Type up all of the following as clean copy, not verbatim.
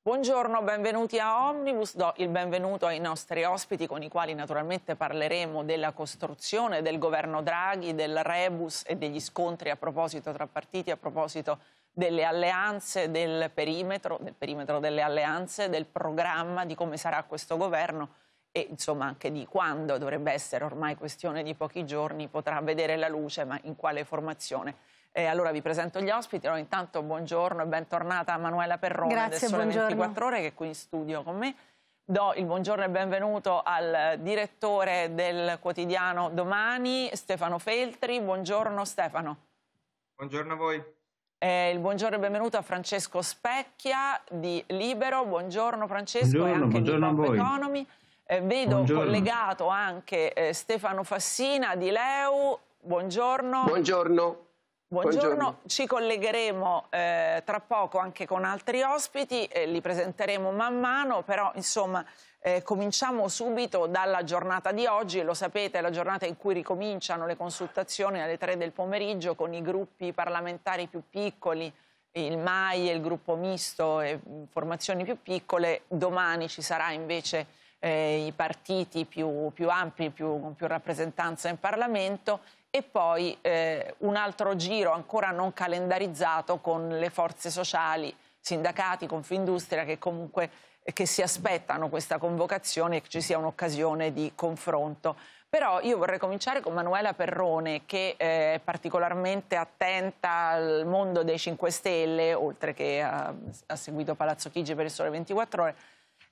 Buongiorno, benvenuti a Omnibus. Do il benvenuto ai nostri ospiti con i quali naturalmente parleremo della costruzione del governo Draghi, del rebus e degli scontri a proposito tra partiti, a proposito delle alleanze, del perimetro delle alleanze, del programma, di come sarà questo governo e insomma anche di quando, dovrebbe essere ormai questione di pochi giorni, potrà vedere la luce, ma in quale formazione. Allora vi presento gli ospiti. Intanto buongiorno e bentornata a Manuela Perrone. Grazie, del Sole buongiorno. 24 Ore, che è qui in studio con me. Do il buongiorno e benvenuto al direttore del quotidiano Domani, Stefano Feltri. Buongiorno Stefano. Buongiorno a voi. Il buongiorno e benvenuto a Francesco Specchia di Libero. Buongiorno Francesco. Buongiorno, e anche buongiorno di Pop a voi. Economy. Vedo Buongiorno. collegato anche Stefano Fassina di Leu. Buongiorno. Buongiorno. Buongiorno, ci collegheremo tra poco anche con altri ospiti, li presenteremo man mano, però insomma cominciamo subito dalla giornata di oggi. Lo sapete, è la giornata in cui ricominciano le consultazioni alle 3 del pomeriggio con i gruppi parlamentari più piccoli, il MAI e il gruppo misto e formazioni più piccole. Domani ci sarà invece i partiti più ampi, con più rappresentanza in Parlamento. E poi un altro giro ancora non calendarizzato con le forze sociali, sindacati, Confindustria, che si aspettano questa convocazione e che ci sia un'occasione di confronto. Però io vorrei cominciare con Manuela Perrone, che è particolarmente attenta al mondo dei 5 Stelle, oltre che ha seguito Palazzo Chigi per il Sole 24 Ore.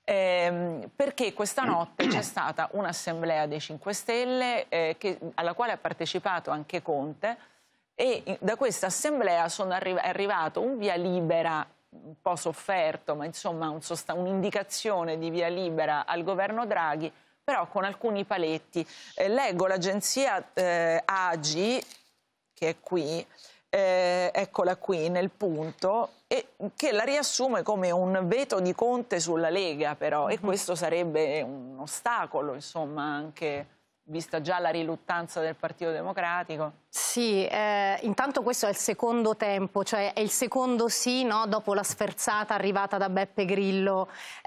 Perché questa notte c'è stata un'assemblea dei 5 Stelle alla quale ha partecipato anche Conte, e da questa assemblea è arrivato un via libera un po' sofferto, ma insomma un'indicazione di via libera al governo Draghi, però con alcuni paletti. Leggo l'agenzia AGI, che è qui, eccola qui nel punto, e che la riassume come un veto di Conte sulla Lega, però, e questo sarebbe un ostacolo, insomma, anche vista già la riluttanza del Partito Democratico. Sì, intanto questo è il secondo tempo, cioè è il secondo sì, no? Dopo la sferzata arrivata da Beppe Grillo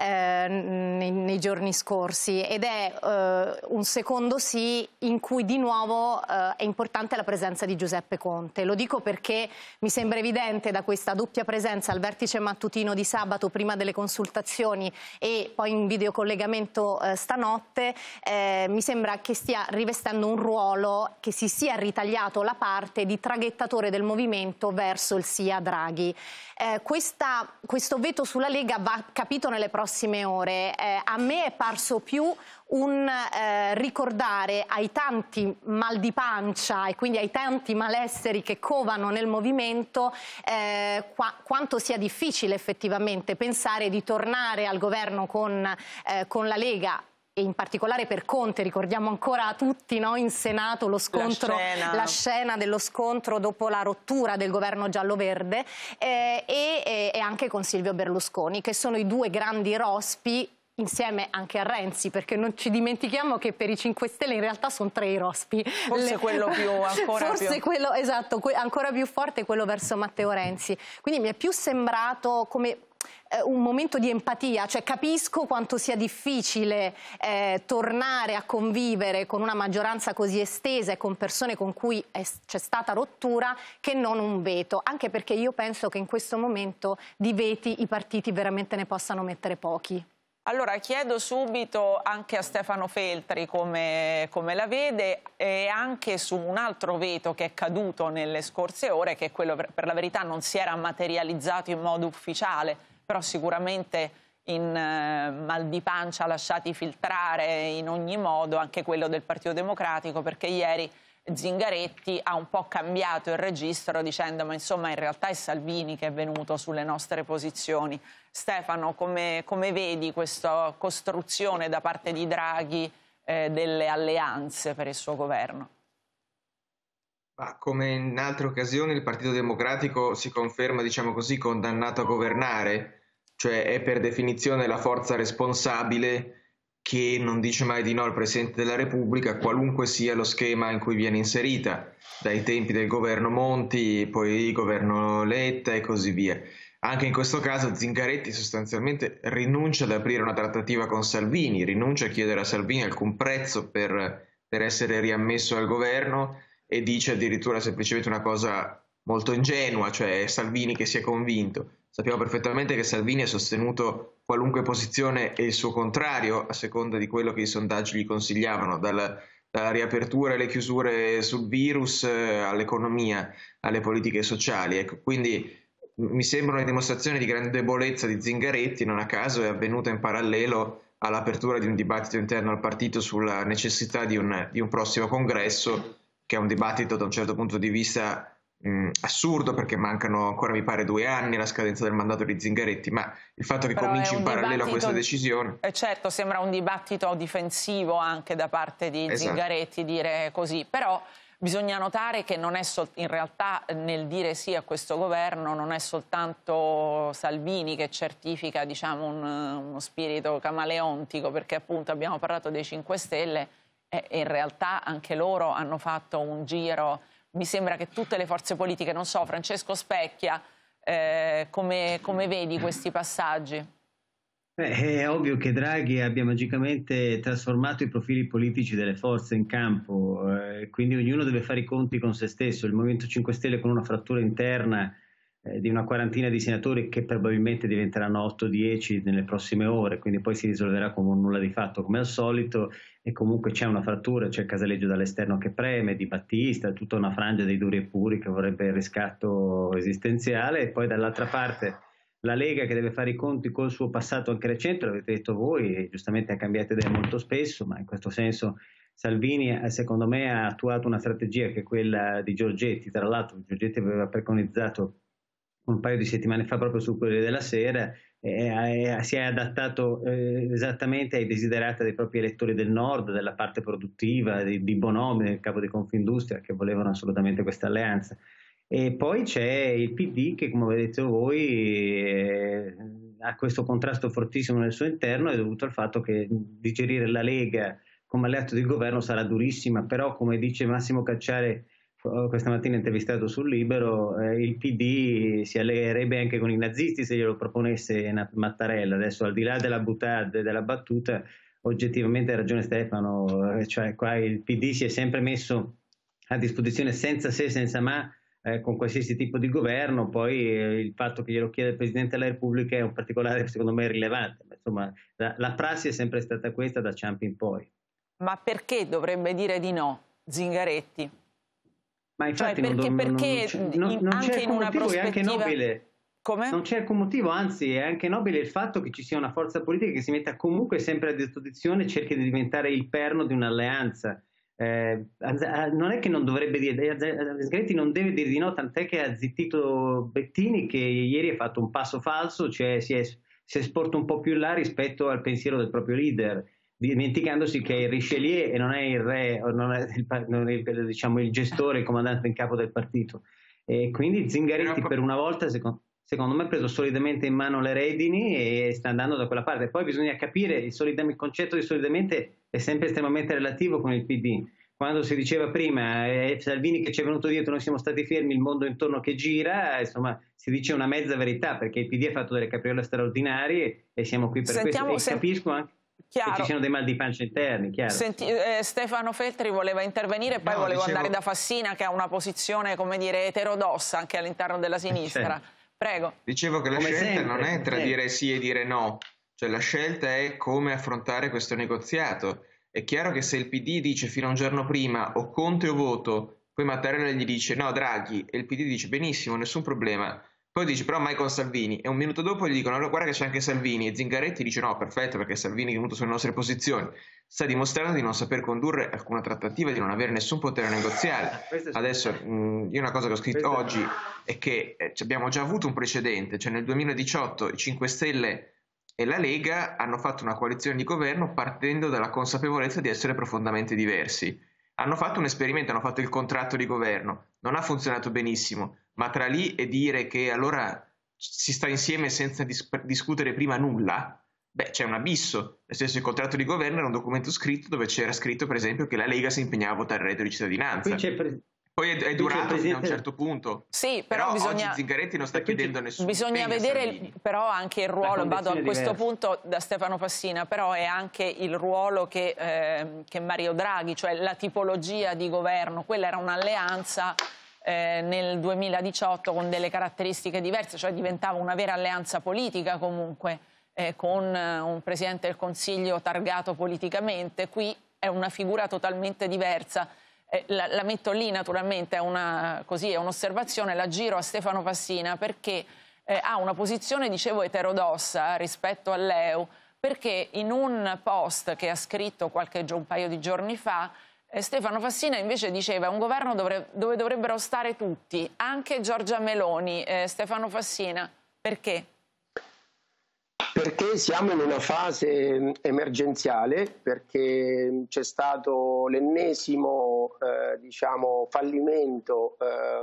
nei giorni scorsi, ed è un secondo sì in cui di nuovo è importante la presenza di Giuseppe Conte. Lo dico perché mi sembra evidente da questa doppia presenza al vertice mattutino di sabato prima delle consultazioni e poi in videocollegamento stanotte, mi sembra che stia rivestendo un ruolo, che si sia ritagliato la parte di traghettatore del movimento verso il sì a Draghi. Questo veto sulla Lega va capito nelle prossime ore. A me è parso più un ricordare ai tanti mal di pancia e quindi ai tanti malesseri che covano nel movimento quanto sia difficile effettivamente pensare di tornare al governo con la Lega, e in particolare per Conte. Ricordiamo ancora tutti, no, in Senato lo scontro, la scena dello scontro dopo la rottura del governo giallo-verde, e anche con Silvio Berlusconi, che sono i due grandi rospi, insieme anche a Renzi, perché non ci dimentichiamo che per i 5 Stelle in realtà sono 3 i rospi. Forse quello quello, esatto, ancora più forte è quello verso Matteo Renzi. Quindi mi è più sembrato come un momento di empatia, cioè capisco quanto sia difficile tornare a convivere con una maggioranza così estesa e con persone con cui c'è stata rottura, che non un veto, anche perché io penso che in questo momento di veti i partiti veramente ne possano mettere pochi. Allora chiedo subito anche a Stefano Feltri come la vede, e anche su un altro veto che è caduto nelle scorse ore, che è quello, per la verità non si era materializzato in modo ufficiale, però sicuramente in mal di pancia lasciati filtrare in ogni modo, anche quello del Partito Democratico, perché ieri Zingaretti ha un po' cambiato il registro dicendo ma insomma in realtà è Salvini che è venuto sulle nostre posizioni. Stefano, come vedi questa costruzione da parte di Draghi delle alleanze per il suo governo? Come in altre occasioni il Partito Democratico si conferma, diciamo così, condannato a governare, cioè è per definizione la forza responsabile che non dice mai di no al Presidente della Repubblica, qualunque sia lo schema in cui viene inserita, dai tempi del governo Monti, poi il governo Letta e così via. Anche in questo caso Zingaretti sostanzialmente rinuncia ad aprire una trattativa con Salvini, rinuncia a chiedere a Salvini alcun prezzo per essere riammesso al governo e dice addirittura semplicemente una cosa molto ingenua, cioè è Salvini che si è convinto. Sappiamo perfettamente che Salvini ha sostenuto qualunque posizione e il suo contrario a seconda di quello che i sondaggi gli consigliavano, dalla riapertura e le chiusure sul virus all'economia, alle politiche sociali. Ecco, quindi mi sembra una dimostrazione di grande debolezza di Zingaretti, non a caso è avvenuta in parallelo all'apertura di un dibattito interno al partito sulla necessità di un prossimo congresso, che è un dibattito da un certo punto di vista assurdo, perché mancano ancora, mi pare, 2 anni alla scadenza del mandato di Zingaretti, ma il fatto che cominci in parallelo a questa decisione... certo, sembra un dibattito difensivo anche da parte di Zingaretti dire così, però bisogna notare che non è in realtà nel dire sì a questo governo non è soltanto Salvini che certifica, diciamo, uno spirito camaleontico, perché appunto abbiamo parlato dei 5 Stelle e in realtà anche loro hanno fatto un giro. Mi sembra che tutte le forze politiche, non so, Francesco Specchia, come vedi questi passaggi? È ovvio che Draghi abbia magicamente trasformato i profili politici delle forze in campo, quindi ognuno deve fare i conti con se stesso. Il Movimento 5 Stelle con una frattura interna di una quarantina di senatori che probabilmente diventeranno 8-10 nelle prossime ore, quindi poi si risolverà come un nulla di fatto come al solito, e comunque c'è una frattura, c'è Casaleggio dall'esterno che preme, Di Battista, tutta una frangia dei duri e puri che vorrebbe il riscatto esistenziale, e poi dall'altra parte la Lega che deve fare i conti col suo passato anche recente, l'avete detto voi, e giustamente ha cambiato idea molto spesso, ma in questo senso Salvini secondo me ha attuato una strategia che è quella di Giorgetti. Tra l'altro Giorgetti aveva preconizzato un paio di settimane fa proprio su Corriere della Sera, si è adattato esattamente ai desiderati dei propri elettori del nord, della parte produttiva, di Bonomi, del capo di Confindustria, che volevano assolutamente questa alleanza. E poi c'è il PD che, come avete detto voi, ha questo contrasto fortissimo nel suo interno, è dovuto al fatto che digerire la Lega come alleato di governo sarà durissima, però come dice Massimo Cacciare questa mattina intervistato sul Libero, il PD si alleerebbe anche con i nazisti se glielo proponesse Mattarella. Adesso, al di là della boutade, della battuta, oggettivamente ha ragione Stefano, cioè qua il PD si è sempre messo a disposizione senza se, senza ma, con qualsiasi tipo di governo. Poi il fatto che glielo chiede il Presidente della Repubblica è un particolare, secondo me, rilevante. Ma, insomma, la prassi è sempre stata questa da Ciampi in poi. Ma perché dovrebbe dire di no Zingaretti? Ma infatti cioè, perché anche in una prospettiva... È anche nobile. Come? Non c'è alcun motivo, anzi è anche nobile il fatto che ci sia una forza politica che si metta comunque sempre a disposizione e cerchi di diventare il perno di un'alleanza. Non è che non dovrebbe dire, Zingaretti non deve dire di no, tant'è che ha zittito Bettini, che ieri ha fatto un passo falso, cioè si è sporto un po' più in là rispetto al pensiero del proprio leader, dimenticandosi che è il Richelieu e non è il re, non è diciamo, il gestore, il comandante in capo del partito. E quindi Zingaretti per una volta secondo me ha preso solidamente in mano le redini e sta andando da quella parte. Poi bisogna capire, il concetto di solidamente è sempre estremamente relativo con il PD. Quando si diceva prima Salvini che ci è venuto dietro, noi siamo stati fermi, il mondo intorno che gira, insomma si dice una mezza verità, perché il PD ha fatto delle capriole straordinarie e siamo qui per questo. E capisco anche che ci siano dei mal di pancia interni, chiaro. Stefano Feltri voleva intervenire, poi volevo andare da Fassina, che ha una posizione, come dire, eterodossa anche all'interno della sinistra. Prego. Dicevo che la scelta non è tra dire sì e dire no, cioè la scelta è come affrontare questo negoziato. È chiaro che se il PD dice fino a un giorno prima o Conte o voto, poi Mattarella gli dice no Draghi, e il PD dice benissimo, nessun problema, poi dice però mai con Salvini, e un minuto dopo gli dicono allora guarda che c'è anche Salvini, e Zingaretti dice no perfetto perché Salvini è venuto sulle nostre posizioni, sta dimostrando di non saper condurre alcuna trattativa, di non avere nessun potere negoziale. Adesso io una cosa che ho scritto oggi è che abbiamo già avuto un precedente, cioè nel 2018 i 5 Stelle e la Lega hanno fatto una coalizione di governo partendo dalla consapevolezza di essere profondamente diversi. Hanno fatto un esperimento, hanno fatto il contratto di governo, non ha funzionato benissimo, ma tra lì e dire che allora si sta insieme senza discutere prima nulla, beh, c'è un abisso, nel senso il contratto di governo era un documento scritto dove c'era scritto per esempio che la Lega si impegnava a votare il reddito di cittadinanza. Poi è durato fino a un certo punto. Sì, però oggi Zingaretti non sta chiedendo a nessuno. Bisogna vedere però anche il ruolo, vado a questo punto da Stefano Fassina, però è anche il ruolo che Mario Draghi, cioè la tipologia di governo, quella era un'alleanza nel 2018 con delle caratteristiche diverse, cioè diventava una vera alleanza politica comunque, con un Presidente del Consiglio targato politicamente. Qui è una figura totalmente diversa. La metto lì naturalmente, è un'osservazione, la giro a Stefano Fassina perché ha una posizione, dicevo, eterodossa rispetto all'EU, perché in un post che ha scritto un paio di giorni fa, Stefano Fassina invece diceva un governo dove dovrebbero stare tutti, anche Giorgia Meloni. Stefano Fassina, perché? Perché siamo in una fase emergenziale, perché c'è stato l'ennesimo fallimento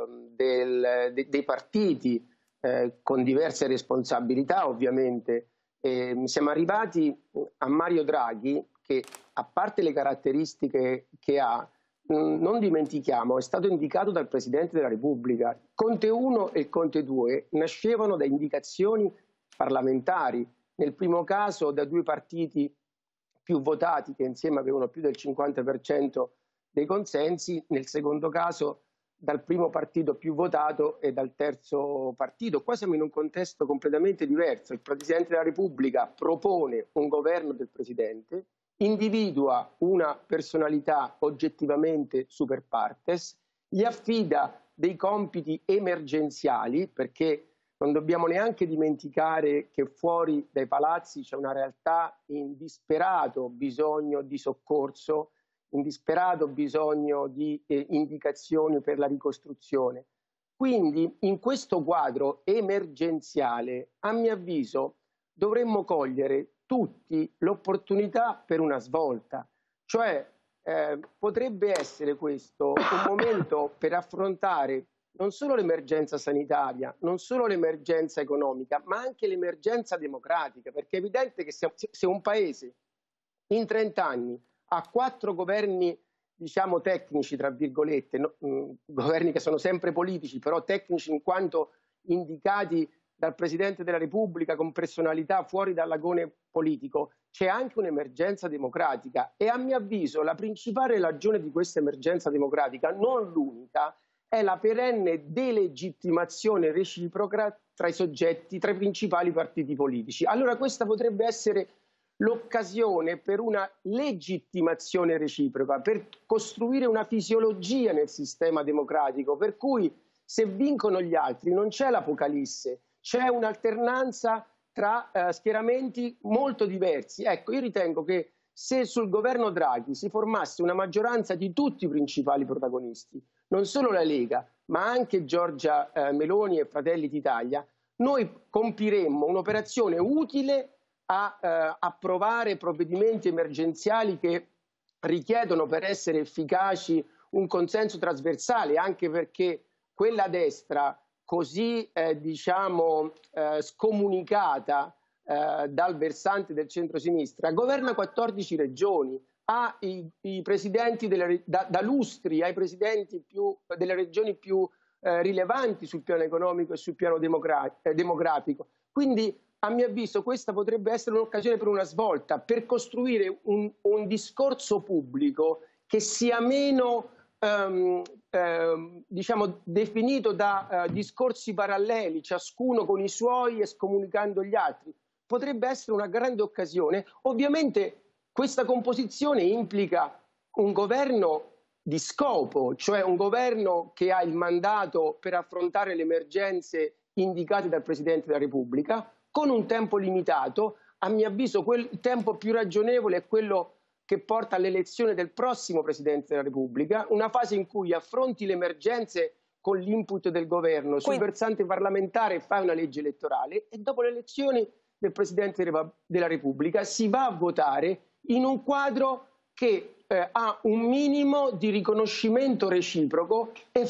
dei partiti con diverse responsabilità ovviamente. Siamo arrivati a Mario Draghi che, a parte le caratteristiche che ha, non dimentichiamo, è stato indicato dal Presidente della Repubblica. Conte 1 e Conte 2 nascevano da indicazioni parlamentari. Nel primo caso da due partiti più votati che insieme avevano più del 50% dei consensi, nel secondo caso dal primo partito più votato e dal terzo partito. Qua siamo in un contesto completamente diverso. Il Presidente della Repubblica propone un governo del Presidente, individua una personalità oggettivamente super partes, gli affida dei compiti emergenziali, perché non dobbiamo neanche dimenticare che fuori dai palazzi c'è una realtà in disperato bisogno di soccorso, in disperato bisogno di indicazioni per la ricostruzione. Quindi in questo quadro emergenziale, a mio avviso, dovremmo cogliere tutti l'opportunità per una svolta. Cioè potrebbe essere questo un momento per affrontare non solo l'emergenza sanitaria, non solo l'emergenza economica, ma anche l'emergenza democratica, perché è evidente che se un paese in 30 anni ha 4 governi, diciamo, tecnici, tra virgolette, governi che sono sempre politici, però tecnici in quanto indicati dal Presidente della Repubblica con personalità fuori dall'agone politico, c'è anche un'emergenza democratica e a mio avviso la principale ragione di questa emergenza democratica, non l'unica, è la perenne delegittimazione reciproca tra i soggetti, tra i principali partiti politici. Allora questa potrebbe essere l'occasione per una legittimazione reciproca, per costruire una fisiologia nel sistema democratico, per cui se vincono gli altri non c'è l'apocalisse, c'è un'alternanza tra schieramenti molto diversi. Ecco, io ritengo che se sul governo Draghi si formasse una maggioranza di tutti i principali protagonisti, non solo la Lega, ma anche Giorgia Meloni e Fratelli d'Italia, noi compiremmo un'operazione utile a approvare provvedimenti emergenziali che richiedono per essere efficaci un consenso trasversale, anche perché quella destra così scomunicata dal versante del centro-sinistra governa 14 regioni, ha i presidenti da lustri ai presidenti delle regioni più rilevanti sul piano economico e sul piano demografico. Quindi a mio avviso questa potrebbe essere un'occasione per una svolta, per costruire un discorso pubblico che sia meno definito da discorsi paralleli, ciascuno con i suoi e scomunicando gli altri. Potrebbe essere una grande occasione. Ovviamente questa composizione implica un governo di scopo, cioè un governo che ha il mandato per affrontare le emergenze indicate dal Presidente della Repubblica, con un tempo limitato. A mio avviso quel tempo più ragionevole è quello che porta all'elezione del prossimo Presidente della Repubblica, una fase in cui affronti le emergenze con l'input del governo, sul versante parlamentare fai una legge elettorale e dopo le elezioni del Presidente della Repubblica si va a votare in un quadro che ha un minimo di riconoscimento reciproco e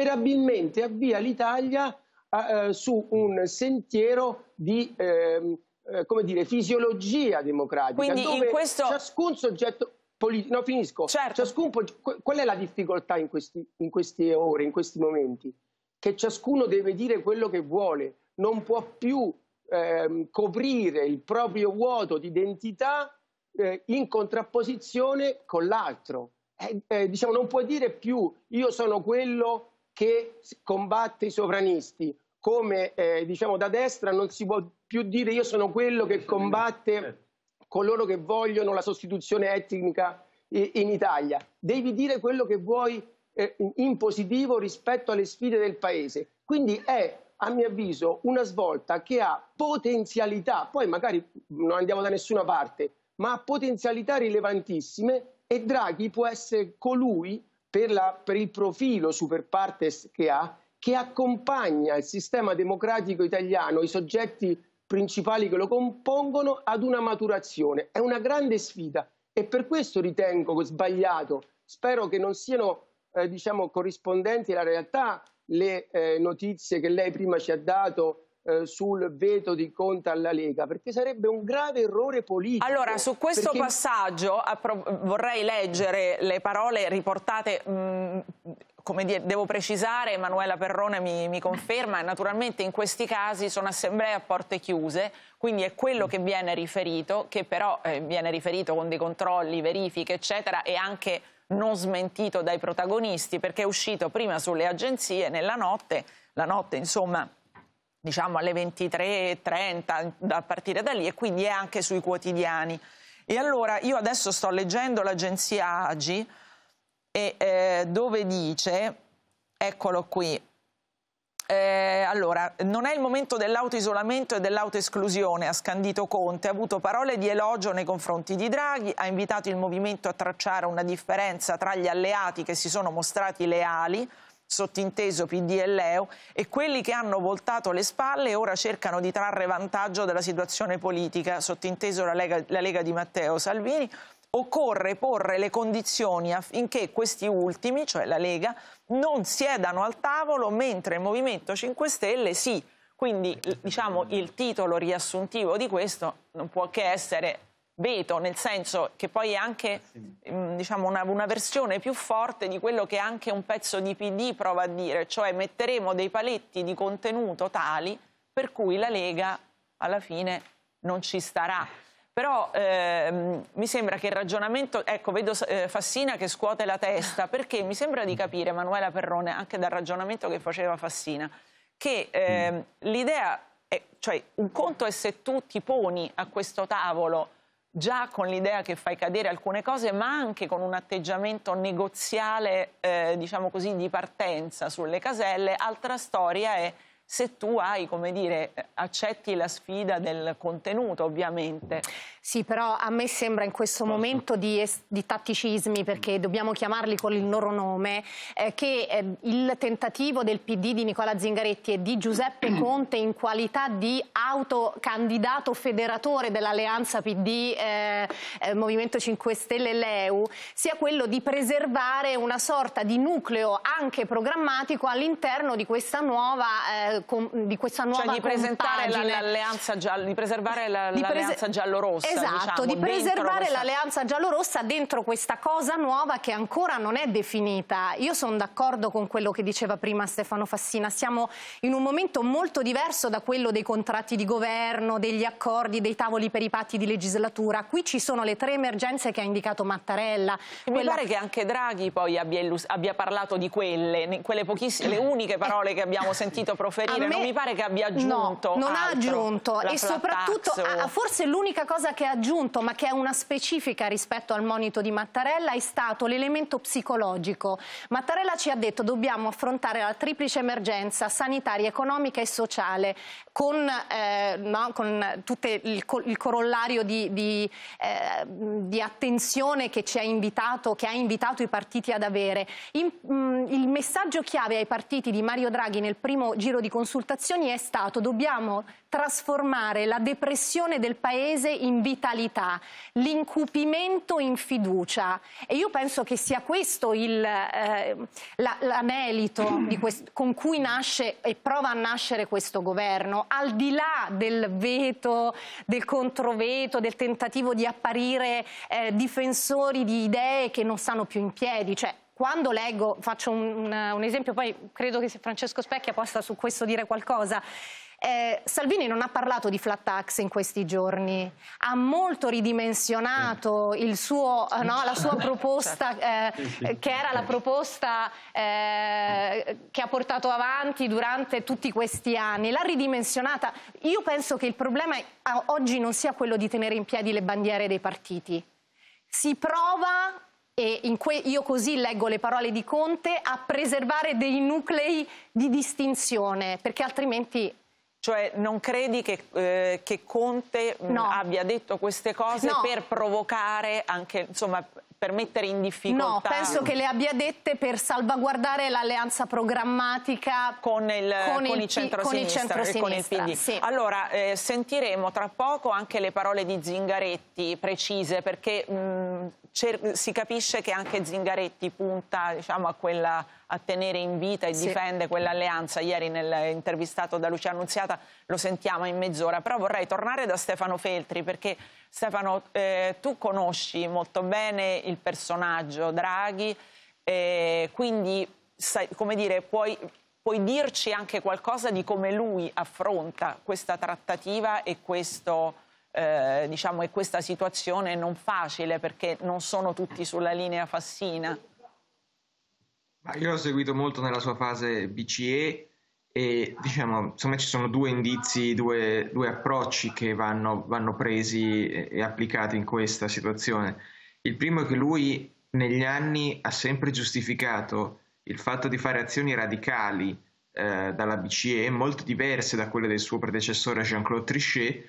sperabilmente avvia l'Italia su un sentiero di come dire, fisiologia democratica. Quindi dove in questo... ciascun soggetto politico... No, finisco. Certo. Qual è la difficoltà in queste ore, in questi momenti? Che ciascuno deve dire quello che vuole, non può più coprire il proprio vuoto di identità in contrapposizione con l'altro. Diciamo, non può dire più io sono quello che combatte i sovranisti, come diciamo da destra non si può più dire io sono quello che combatte coloro che vogliono la sostituzione etnica in Italia. Devi dire quello che vuoi in positivo rispetto alle sfide del Paese. Quindi è, a mio avviso, una svolta che ha potenzialità, poi magari non andiamo da nessuna parte, ma ha potenzialità rilevantissime, e Draghi può essere colui, per il profilo super partes che accompagna il sistema democratico italiano, i soggetti principali che lo compongono, ad una maturazione. È una grande sfida e per questo ritengo sbagliato, spero che non siano diciamo, corrispondenti alla realtà le notizie che lei prima ci ha dato sul veto di Conte alla Lega, perché sarebbe un grave errore politico. Allora, su questo passaggio vorrei leggere le parole riportate, come dire, devo precisare, Emanuela Perrone mi conferma, naturalmente in questi casi sono assemblee a porte chiuse, quindi è quello che viene riferito, che però viene riferito con dei controlli, verifiche, eccetera, e anche non smentito dai protagonisti, perché è uscito prima sulle agenzie nella notte, la notte insomma, diciamo alle 23:30 a partire da lì, e quindi è anche sui quotidiani. E allora io adesso sto leggendo l'agenzia AGI e dove dice, eccolo qui, allora, non è il momento dell'autoisolamento e dell'autoesclusione, ha scandito Conte, ha avuto parole di elogio nei confronti di Draghi, ha invitato il movimento a tracciare una differenza tra gli alleati che si sono mostrati leali, sottinteso PD e Leo, e quelli che hanno voltato le spalle e ora cercano di trarre vantaggio dalla situazione politica, sottinteso la Lega di Matteo Salvini. Occorre porre le condizioni affinché questi ultimi, cioè la Lega, non siedano al tavolo, mentre il Movimento 5 Stelle sì. Quindi diciamo, il titolo riassuntivo di questo non può che essere veto, nel senso che poi è anche diciamo, una versione più forte di quello che anche un pezzo di PD prova a dire, cioè metteremo dei paletti di contenuto tali per cui la Lega alla fine non ci starà. Però mi sembra che il ragionamento, ecco, vedo Fassina che scuote la testa, perché mi sembra di capire, Emanuela Perrone, anche dal ragionamento che faceva Fassina, che l'idea, cioè un conto è se tu ti poni a questo tavolo già con l'idea che fai cadere alcune cose, ma anche con un atteggiamento negoziale, diciamo così, di partenza sulle caselle. Altra storia è se tu hai, come dire, accetti la sfida del contenuto, ovviamente. Sì, però a me sembra in questo momento di tatticismi, perché dobbiamo chiamarli con il loro nome, che il tentativo del PD di Nicola Zingaretti e di Giuseppe Conte in qualità di autocandidato federatore dell'alleanza PD, Movimento 5 Stelle e Leu, sia quello di preservare una sorta di nucleo anche programmatico all'interno di questa nuova cioè di presentare l'alleanza giallo, di preservare l'alleanza giallorossa. Esatto, diciamo, di preservare l'alleanza giallorossa dentro questa cosa nuova che ancora non è definita. Io sono d'accordo con quello che diceva prima Stefano Fassina, siamo in un momento molto diverso da quello dei contratti di governo, degli accordi, dei tavoli per i patti di legislatura. Qui ci sono le 3 emergenze che ha indicato Mattarella. Mi pare che anche Draghi poi abbia parlato di quelle pochissime, le uniche parole che abbiamo sentito proferire. Non mi pare che abbia aggiunto. No, non ha aggiunto, e soprattutto forse l'unica cosa che ha aggiunto, ma che è una specifica rispetto al monito di Mattarella, è stato l'elemento psicologico. Mattarella ci ha detto dobbiamo affrontare la triplice emergenza sanitaria, economica e sociale con tutto il corollario di attenzione che ha invitato i partiti ad avere. Il messaggio chiave ai partiti di Mario Draghi nel primo giro di consultazioni è stato: dobbiamo trasformare la depressione del paese in vitalità, l'incupimento in fiducia, e io penso che sia questo l'anelito con cui nasce e prova a nascere questo governo, al di là del veto, del controveto, del tentativo di apparire difensori di idee che non stanno più in piedi. Cioè, quando leggo, faccio un esempio, poi credo che Francesco Specchia possa su questo dire qualcosa. Salvini non ha parlato di flat tax in questi giorni, ha molto ridimensionato la sua proposta, che era la proposta che ha portato avanti durante tutti questi anni, l'ha ridimensionata. Io penso che il problema oggi non sia quello di tenere in piedi le bandiere dei partiti. Si prova, e io così leggo le parole di Conte, a preservare dei nuclei di distinzione, perché altrimenti... Cioè non credi che Conte abbia detto queste cose per provocare anche, insomma, per mettere in difficoltà? No, penso che le abbia dette per salvaguardare l'alleanza programmatica con il centro-sinistra e con il PD. Sì. Allora, sentiremo tra poco anche le parole di Zingaretti precise, perché si capisce che anche Zingaretti punta, diciamo, a tenere in vita e difende quell'alleanza. Ieri nell'intervistato da Lucia Annunziata lo sentiamo in mezz'ora, però vorrei tornare da Stefano Feltri, perché Stefano, tu conosci molto bene il personaggio Draghi, quindi come dire, puoi dirci anche qualcosa di come lui affronta questa trattativa e diciamo, e questa situazione non facile, perché non sono tutti sulla linea Fassina. Io l'ho seguito molto nella sua fase BCE e, diciamo, insomma, ci sono due indizi, due approcci che vanno presi e applicati in questa situazione. Il primo è che lui negli anni ha sempre giustificato il fatto di fare azioni radicali dalla BCE, molto diverse da quelle del suo predecessore Jean-Claude Trichet,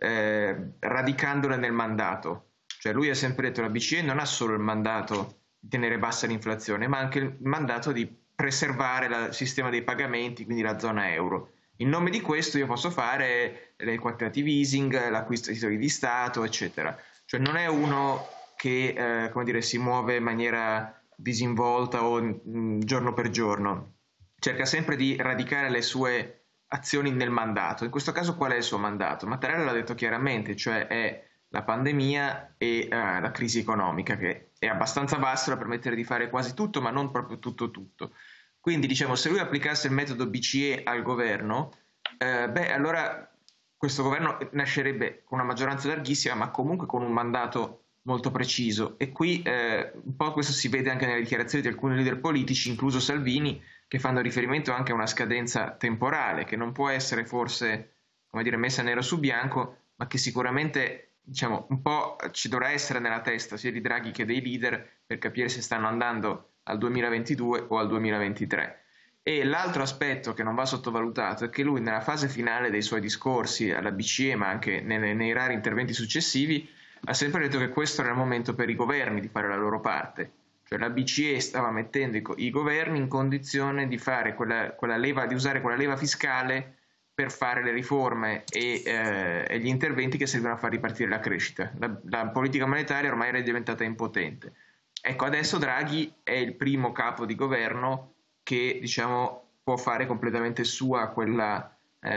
radicandole nel mandato. Cioè lui ha sempre detto che la BCE non ha solo il mandato di tenere bassa l'inflazione, ma anche il mandato di preservare il sistema dei pagamenti, quindi la zona euro. In nome di questo io posso fare il quantitative easing, l'acquisto di titoli di Stato, eccetera. Cioè non è uno che come dire, si muove in maniera disinvolta o giorno per giorno. Cerca sempre di radicare le sue azioni nel mandato. In questo caso qual è il suo mandato? Mattarella l'ha detto chiaramente, cioè è la pandemia e la crisi economica, che è abbastanza vasto da permettere di fare quasi tutto, ma non proprio tutto. Quindi, diciamo, se lui applicasse il metodo BCE al governo, allora questo governo nascerebbe con una maggioranza larghissima, ma comunque con un mandato molto preciso. E qui un po' questo si vede anche nelle dichiarazioni di alcuni leader politici, incluso Salvini, che fanno riferimento anche a una scadenza temporale, che non può essere forse, come dire, messa nero su bianco, ma che sicuramente, diciamo, un po' ci dovrà essere nella testa sia di Draghi che dei leader per capire se stanno andando al 2022 o al 2023. E l'altro aspetto che non va sottovalutato è che lui nella fase finale dei suoi discorsi alla BCE, ma anche nei rari interventi successivi, ha sempre detto che questo era il momento per i governi di fare la loro parte. Cioè la BCE stava mettendo i governi in condizione di fare di usare quella leva fiscale per fare le riforme e gli interventi che servono a far ripartire la crescita. La politica monetaria ormai era diventata impotente. Ecco, adesso Draghi è il primo capo di governo che, diciamo, può fare completamente sua quella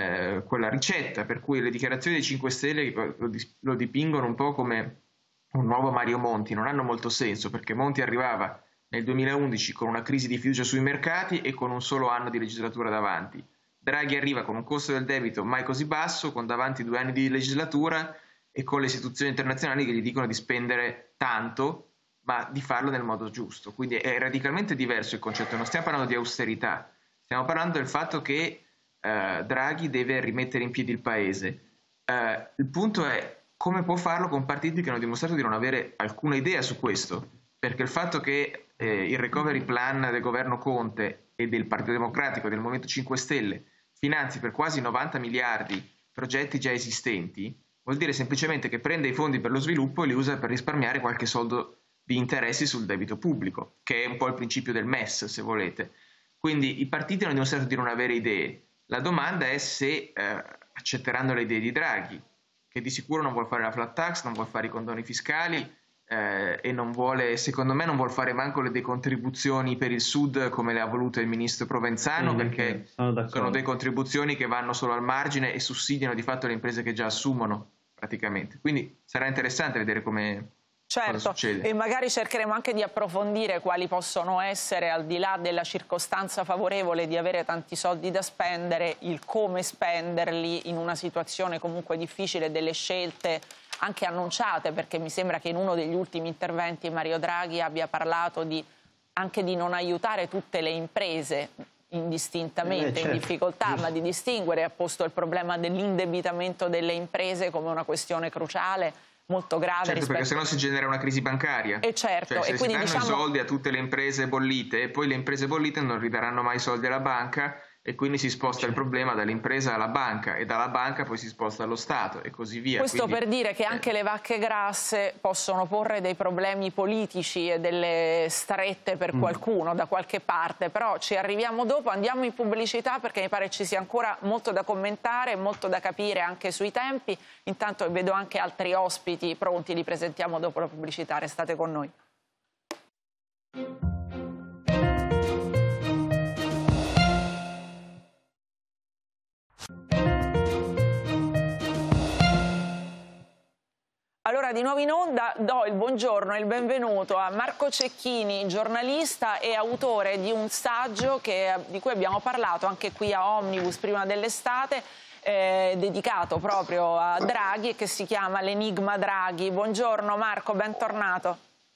ricetta, per cui le dichiarazioni dei 5 Stelle lo dipingono un po' come un nuovo Mario Monti. Non hanno molto senso, perché Monti arrivava nel 2011 con una crisi di fiducia sui mercati e con un solo anno di legislatura davanti. Draghi arriva con un costo del debito mai così basso, con davanti 2 anni di legislatura e con le istituzioni internazionali che gli dicono di spendere tanto, ma di farlo nel modo giusto. Quindi è radicalmente diverso il concetto. Non stiamo parlando di austerità, stiamo parlando del fatto che Draghi deve rimettere in piedi il paese. Il punto è come può farlo con partiti che hanno dimostrato di non avere alcuna idea su questo, perché il fatto che il recovery plan del governo Conte e del Partito Democratico e del Movimento 5 Stelle finanzi per quasi 90 miliardi progetti già esistenti vuol dire semplicemente che prende i fondi per lo sviluppo e li usa per risparmiare qualche soldo di interessi sul debito pubblico, che è un po' il principio del MES, se volete. Quindi i partiti hanno dimostrato di non avere idee. La domanda è se accetteranno le idee di Draghi, che di sicuro non vuole fare la flat tax, non vuole fare i condoni fiscali e non vuole, secondo me, non vuole fare manco le decontribuzioni per il Sud come le ha volute il ministro Provenzano, perché sono decontribuzioni che vanno solo al margine e sussidiano di fatto le imprese che già assumono praticamente. Quindi sarà interessante vedere come... Certo, e magari cercheremo anche di approfondire quali possono essere, al di là della circostanza favorevole di avere tanti soldi da spendere, il come spenderli in una situazione comunque difficile, delle scelte anche annunciate, perché mi sembra che in uno degli ultimi interventi Mario Draghi abbia parlato anche di non aiutare tutte le imprese indistintamente in difficoltà, ma di distinguere, ha posto il problema dell'indebitamento delle imprese come una questione cruciale, molto grave. Certo, perché sennò si genera una crisi bancaria. E certo, cioè, se e quindi si danno i soldi a tutte le imprese bollite e poi le imprese bollite non ridaranno mai i soldi alla banca e quindi si sposta il problema dall'impresa alla banca e dalla banca poi si sposta allo Stato e così via. Questo quindi, per dire che anche le vacche grasse possono porre dei problemi politici e delle strette per qualcuno da qualche parte, però ci arriviamo dopo, andiamo in pubblicità perché mi pare ci sia ancora molto da commentare, molto da capire anche sui tempi. Intanto vedo anche altri ospiti pronti, li presentiamo dopo la pubblicità, restate con noi. Allora, di nuovo in onda do il buongiorno e il benvenuto a Marco Cecchini, giornalista e autore di un saggio di cui abbiamo parlato anche qui a Omnibus prima dell'estate, dedicato proprio a Draghi e che si chiama L'enigma Draghi. Buongiorno Marco, bentornato.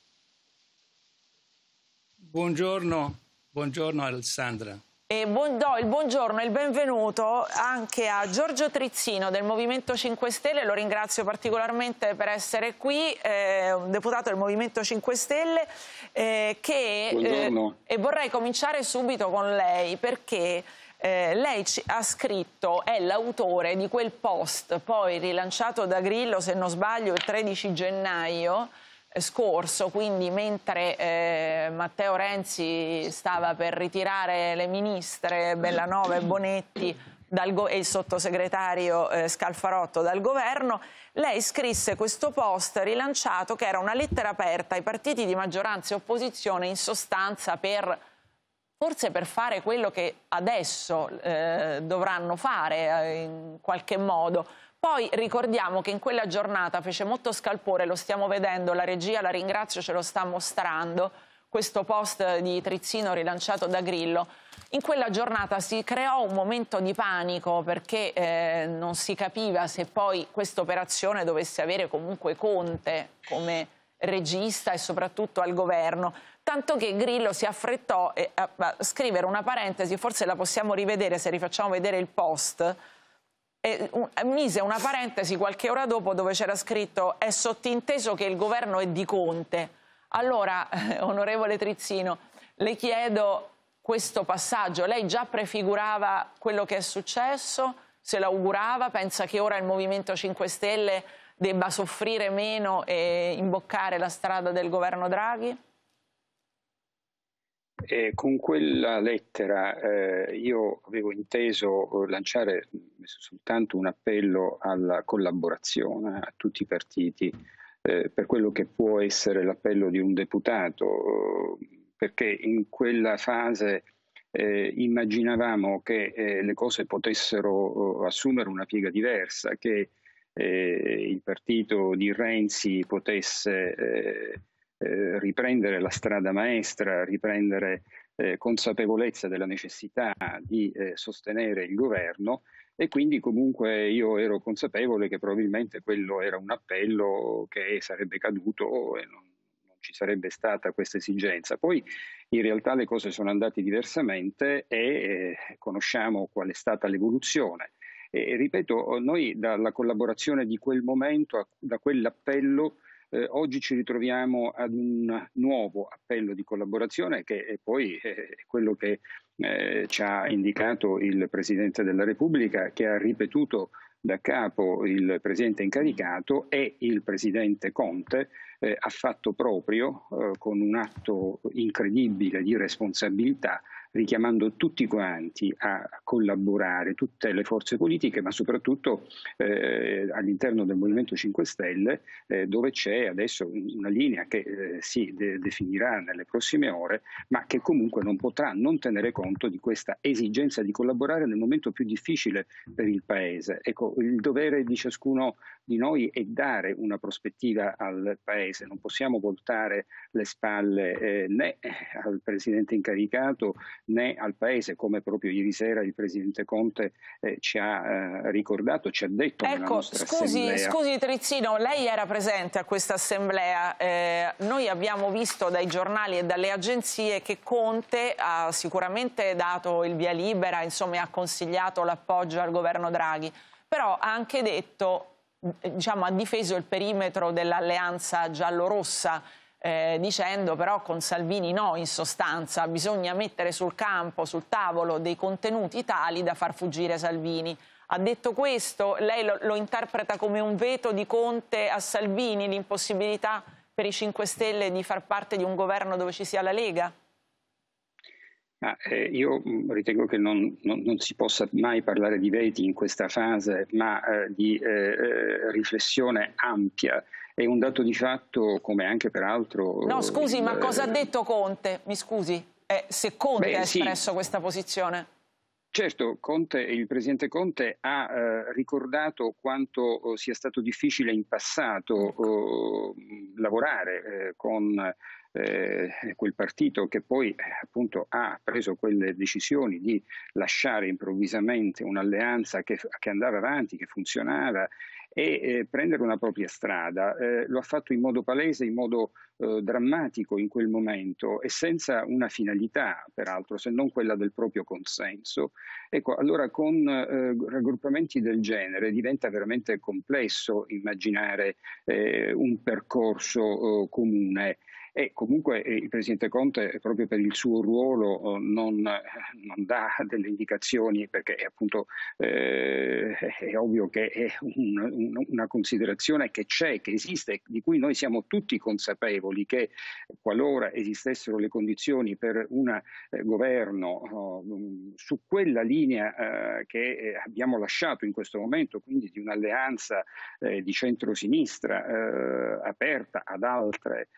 Buongiorno Alessandra. E do il buongiorno e il benvenuto anche a Giorgio Trizzino del Movimento 5 Stelle, lo ringrazio particolarmente per essere qui, un deputato del Movimento 5 Stelle, e vorrei cominciare subito con lei perché lei ha scritto, è l'autore di quel post poi rilanciato da Grillo, se non sbaglio, il 13 gennaio, scorso, quindi mentre Matteo Renzi stava per ritirare le ministre Bellanova e Bonetti e il sottosegretario Scalfarotto dal governo, lei scrisse questo post rilanciato che era una lettera aperta ai partiti di maggioranza e opposizione, in sostanza forse per fare quello che adesso dovranno fare in qualche modo. Poi ricordiamo che in quella giornata fece molto scalpore, lo stiamo vedendo, la regia, la ringrazio, ce lo sta mostrando, questo post di Trizzino rilanciato da Grillo. In quella giornata si creò un momento di panico perché non si capiva se poi questa operazione dovesse avere comunque Conte come regista e soprattutto al governo, tanto che Grillo si affrettò a scrivere una parentesi, forse la possiamo rivedere se rifacciamo vedere il post, mise una parentesi qualche ora dopo dove c'era scritto è sottinteso che il governo è di Conte. Allora, onorevole Trizzino, le chiedo questo passaggio, lei già prefigurava quello che è successo, se l'augurava, pensa che ora il Movimento 5 Stelle debba soffrire meno e imboccare la strada del governo Draghi? Con quella lettera io avevo inteso lanciare soltanto un appello alla collaborazione a tutti i partiti per quello che può essere l'appello di un deputato, perché in quella fase immaginavamo che le cose potessero assumere una piega diversa, che il partito di Renzi potesse riprendere la strada maestra, riprendere consapevolezza della necessità di sostenere il governo, e quindi comunque io ero consapevole che probabilmente quello era un appello che sarebbe caduto e non ci sarebbe stata questa esigenza. Poi in realtà le cose sono andate diversamente e conosciamo qual è stata l'evoluzione. E ripeto, noi dalla collaborazione di quel momento, da quell'appello, oggi ci ritroviamo ad un nuovo appello di collaborazione che è poi quello che ci ha indicato il Presidente della Repubblica, che ha ripetuto da capo il Presidente incaricato, e il Presidente Conte ha fatto proprio con un atto incredibile di responsabilità richiamando tutti quanti a collaborare, tutte le forze politiche, ma soprattutto all'interno del Movimento 5 Stelle, dove c'è adesso una linea che si definirà nelle prossime ore, ma che comunque non potrà non tenere conto di questa esigenza di collaborare nel momento più difficile per il Paese. Ecco, il dovere di ciascuno di noi è dare una prospettiva al Paese, non possiamo voltare le spalle né al Presidente incaricato né al Paese, come proprio ieri sera il Presidente Conte ci ha ricordato, ci ha detto nella nostra assemblea. Scusi Trizzino, lei era presente a questa assemblea, noi abbiamo visto dai giornali e dalle agenzie che Conte ha sicuramente dato il via libera, insomma ha consigliato l'appoggio al governo Draghi, però ha anche detto, diciamo, ha difeso il perimetro dell'alleanza giallorossa, dicendo però con Salvini no, in sostanza bisogna mettere sul campo, sul tavolo dei contenuti tali da far fuggire Salvini. Ha detto questo, lei lo interpreta come un veto di Conte a Salvini, l'impossibilità per i 5 Stelle di far parte di un governo dove ci sia la Lega? Io ritengo che non si possa mai parlare di veti in questa fase, ma di riflessione ampia. È un dato di fatto, come anche peraltro... No, scusi, ma cosa ha detto Conte? Mi scusi, se Conte ha espresso questa posizione. Certo, il Presidente Conte ha ricordato quanto sia stato difficile in passato lavorare con quel partito che poi appunto ha preso quelle decisioni di lasciare improvvisamente un'alleanza che andava avanti, che funzionava, e prendere una propria strada. Lo ha fatto in modo palese, in modo drammatico in quel momento e senza una finalità, peraltro, se non quella del proprio consenso. Ecco, allora con raggruppamenti del genere diventa veramente complesso immaginare un percorso comune. E comunque il Presidente Conte, proprio per il suo ruolo, non dà delle indicazioni, perché appunto è ovvio che è una considerazione che c'è, che esiste, di cui noi siamo tutti consapevoli, che qualora esistessero le condizioni per un governo su quella linea che abbiamo lasciato in questo momento, quindi di un'alleanza di centrosinistra aperta ad altre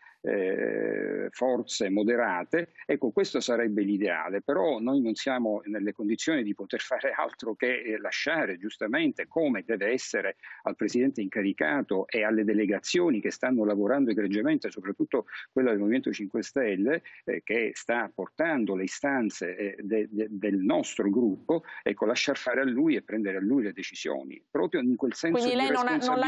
forze moderate, ecco, questo sarebbe l'ideale, però noi non siamo nelle condizioni di poter fare altro che lasciare giustamente, come deve essere, al Presidente incaricato e alle delegazioni che stanno lavorando egregiamente, soprattutto quella del Movimento 5 Stelle che sta portando le istanze del nostro gruppo, ecco, lasciar fare a lui e prendere a lui le decisioni, proprio in quel senso. Quindi lei non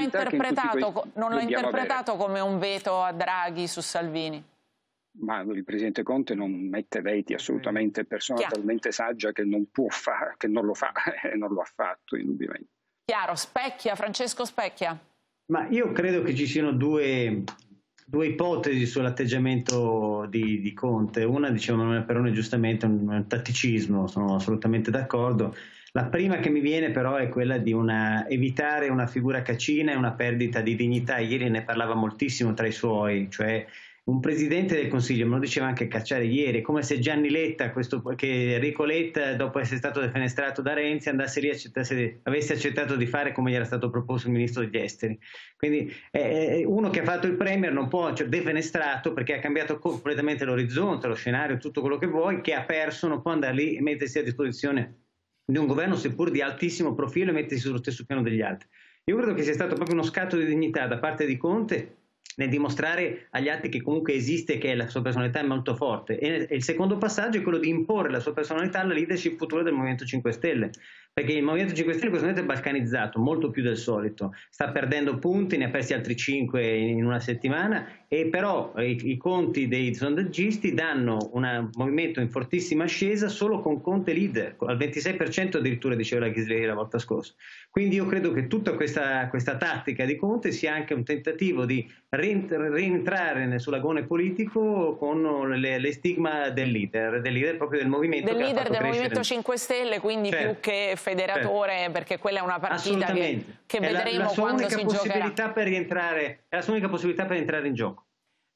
l'ha interpretato come un veto a Draghi su Salvini? Ma il Presidente Conte non mette veti, assolutamente, è persona talmente saggia che non può fare, che non lo fa e non lo ha fatto, indubbiamente. Chiaro. Specchia, Francesco Specchia. Ma io credo che ci siano due ipotesi sull'atteggiamento di Conte. Una, diceva Manuela Perrone giustamente, un tatticismo, sono assolutamente d'accordo. La prima che mi viene però è quella di evitare una figura cacina e una perdita di dignità. Ieri ne parlava moltissimo tra i suoi, cioè un Presidente del Consiglio, me lo diceva anche Cacciari ieri, come se Gianni Letta, che Enrico Letta, dopo essere stato defenestrato da Renzi, andasse lì avesse accettato di fare come gli era stato proposto il Ministro degli Esteri. Quindi uno che ha fatto il Premier non può, cioè, defenestrato perché ha cambiato completamente l'orizzonte, lo scenario, tutto quello che vuoi, che ha perso, non può andare lì e mettersi a disposizione di un governo seppur di altissimo profilo e mettersi sullo stesso piano degli altri. Io credo che sia stato proprio uno scatto di dignità da parte di Conte nel dimostrare agli altri che comunque esiste, che la sua personalità è molto forte, e il secondo passaggio è quello di imporre la sua personalità alla leadership futura del Movimento 5 Stelle, perché il Movimento 5 Stelle in questo momento è balcanizzato molto più del solito, sta perdendo punti, ne ha persi altri 5 in una settimana, e però i conti dei sondaggisti danno un movimento in fortissima ascesa solo con Conte leader, al 26% addirittura, diceva la Ghisleri la volta scorsa. Quindi io credo che tutta questa tattica di Conte sia anche un tentativo di rientrare sull'agone politico con le stigma del leader proprio del movimento. Del leader del Movimento 5 Stelle, quindi più che federatore, perché quella è una partita che vedremo quando si giocherà. È la sua unica possibilità per rientrare in gioco.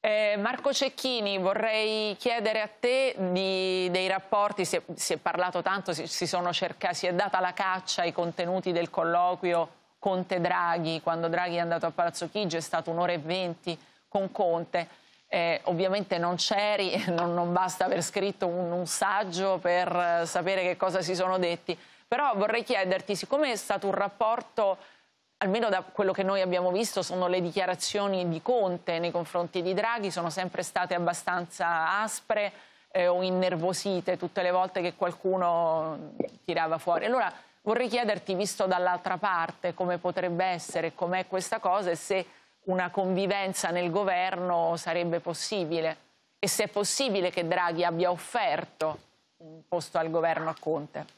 Marco Cecchini, vorrei chiedere a te dei rapporti, si è parlato tanto, si è data la caccia ai contenuti del colloquio Conte-Draghi. Quando Draghi è andato a Palazzo Chigi è stato 1 ora e 20 con Conte. Ovviamente non c'eri, non basta aver scritto un saggio per sapere che cosa si sono detti, però vorrei chiederti, siccome è stato un rapporto, almeno da quello che noi abbiamo visto, sono le dichiarazioni di Conte nei confronti di Draghi, sono sempre state abbastanza aspre o innervosite tutte le volte che qualcuno tirava fuori. Allora vorrei chiederti, visto dall'altra parte, come potrebbe essere, com'è questa cosa e se una convivenza nel governo sarebbe possibile e se è possibile che Draghi abbia offerto un posto al governo a Conte.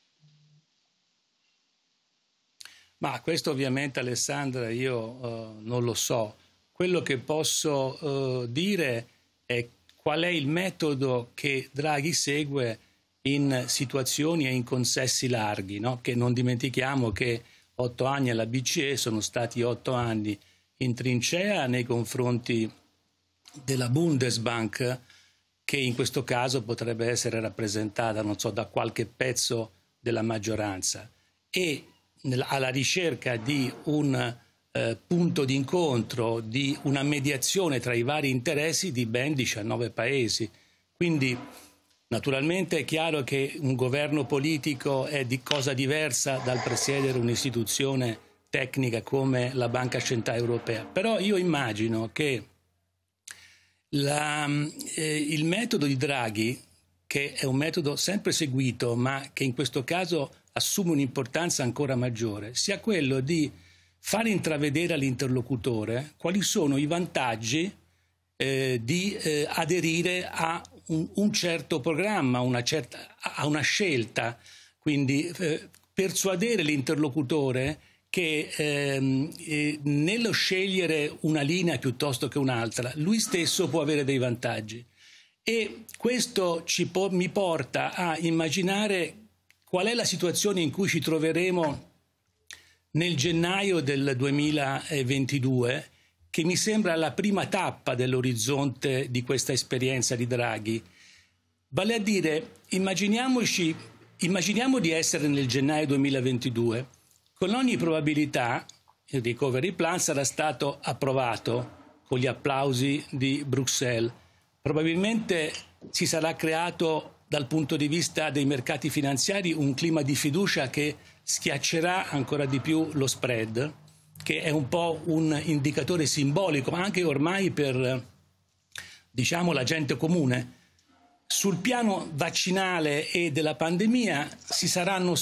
Ma questo ovviamente, Alessandra, io non lo so. Quello che posso dire è qual è il metodo che Draghi segue in situazioni e in consessi larghi, no? Che non dimentichiamo che 8 anni alla BCE sono stati 8 anni in trincea nei confronti della Bundesbank, che in questo caso potrebbe essere rappresentata, non so, da qualche pezzo della maggioranza, e alla ricerca di un punto d'incontro, di una mediazione tra i vari interessi di ben 19 paesi. Quindi naturalmente è chiaro che un governo politico è di cosa diversa dal presiedere un'istituzione tecnica come la Banca Centrale Europea, però io immagino che il metodo di Draghi, che è un metodo sempre seguito ma che in questo caso assume un'importanza ancora maggiore, sia quello di far intravedere all'interlocutore quali sono i vantaggi di aderire a un certo programma, a una scelta, quindi persuadere l'interlocutore che nello scegliere una linea piuttosto che un'altra, lui stesso può avere dei vantaggi. E questo mi porta a immaginare qual è la situazione in cui ci troveremo nel gennaio del 2022, che mi sembra la prima tappa dell'orizzonte di questa esperienza di Draghi. Vale a dire, immaginiamo di essere nel gennaio 2022. Con ogni probabilità il recovery plan sarà stato approvato con gli applausi di Bruxelles. Probabilmente si sarà creato dal punto di vista dei mercati finanziari un clima di fiducia che schiaccerà ancora di più lo spread, che è un po' un indicatore simbolico anche ormai per, diciamo, la gente comune. Sul piano vaccinale e della pandemia ci saranno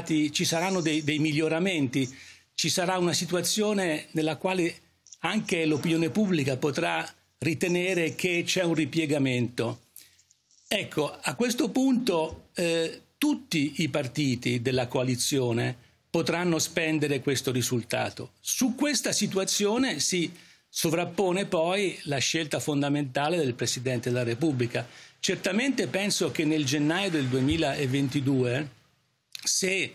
dei miglioramenti, ci sarà una situazione nella quale anche l'opinione pubblica potrà ritenere che c'è un ripiegamento. Ecco, a questo punto tutti i partiti della coalizione potranno spendere questo risultato. Su questa situazione si sovrappone poi la scelta fondamentale del Presidente della Repubblica. Certamente penso che nel gennaio del 2022, se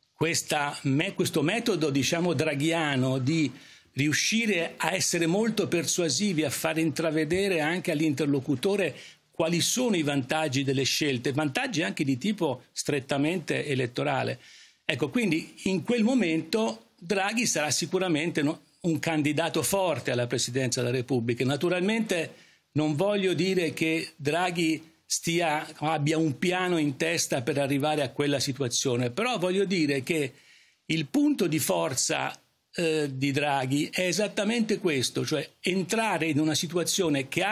questo metodo, diciamo, draghiano di riuscire a essere molto persuasivi, a far intravedere anche all'interlocutore quali sono i vantaggi delle scelte, vantaggi anche di tipo strettamente elettorale. Ecco, quindi in quel momento Draghi sarà sicuramente un candidato forte alla Presidenza della Repubblica. Naturalmente non voglio dire che Draghi abbia un piano in testa per arrivare a quella situazione, però voglio dire che il punto di forza di Draghi è esattamente questo, cioè entrare in una situazione che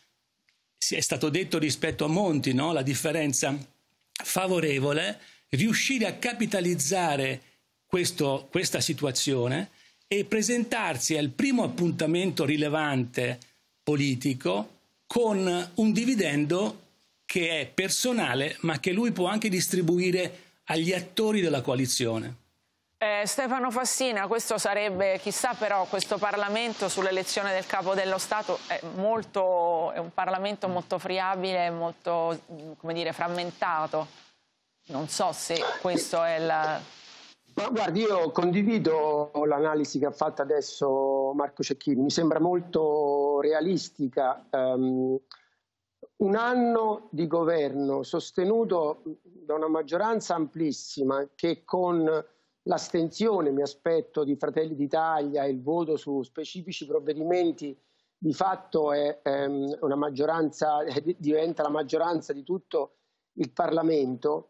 è stato detto rispetto a Monti, no? La differenza favorevole, riuscire a capitalizzare questa situazione e presentarsi al primo appuntamento rilevante politico con un dividendo che è personale ma che lui può anche distribuire agli attori della coalizione. Stefano Fassina, questo sarebbe, chissà, però questo Parlamento sull'elezione del Capo dello Stato è un Parlamento molto friabile, molto, come dire, frammentato. Non so se questo è la... Ma guardi, io condivido l'analisi che ha fatto adesso Marco Cecchini, mi sembra molto realistica. Un anno di governo sostenuto da una maggioranza amplissima che con l'astensione, mi aspetto, di Fratelli d'Italia e il voto su specifici provvedimenti di fatto è una maggioranza, diventa la maggioranza di tutto il Parlamento,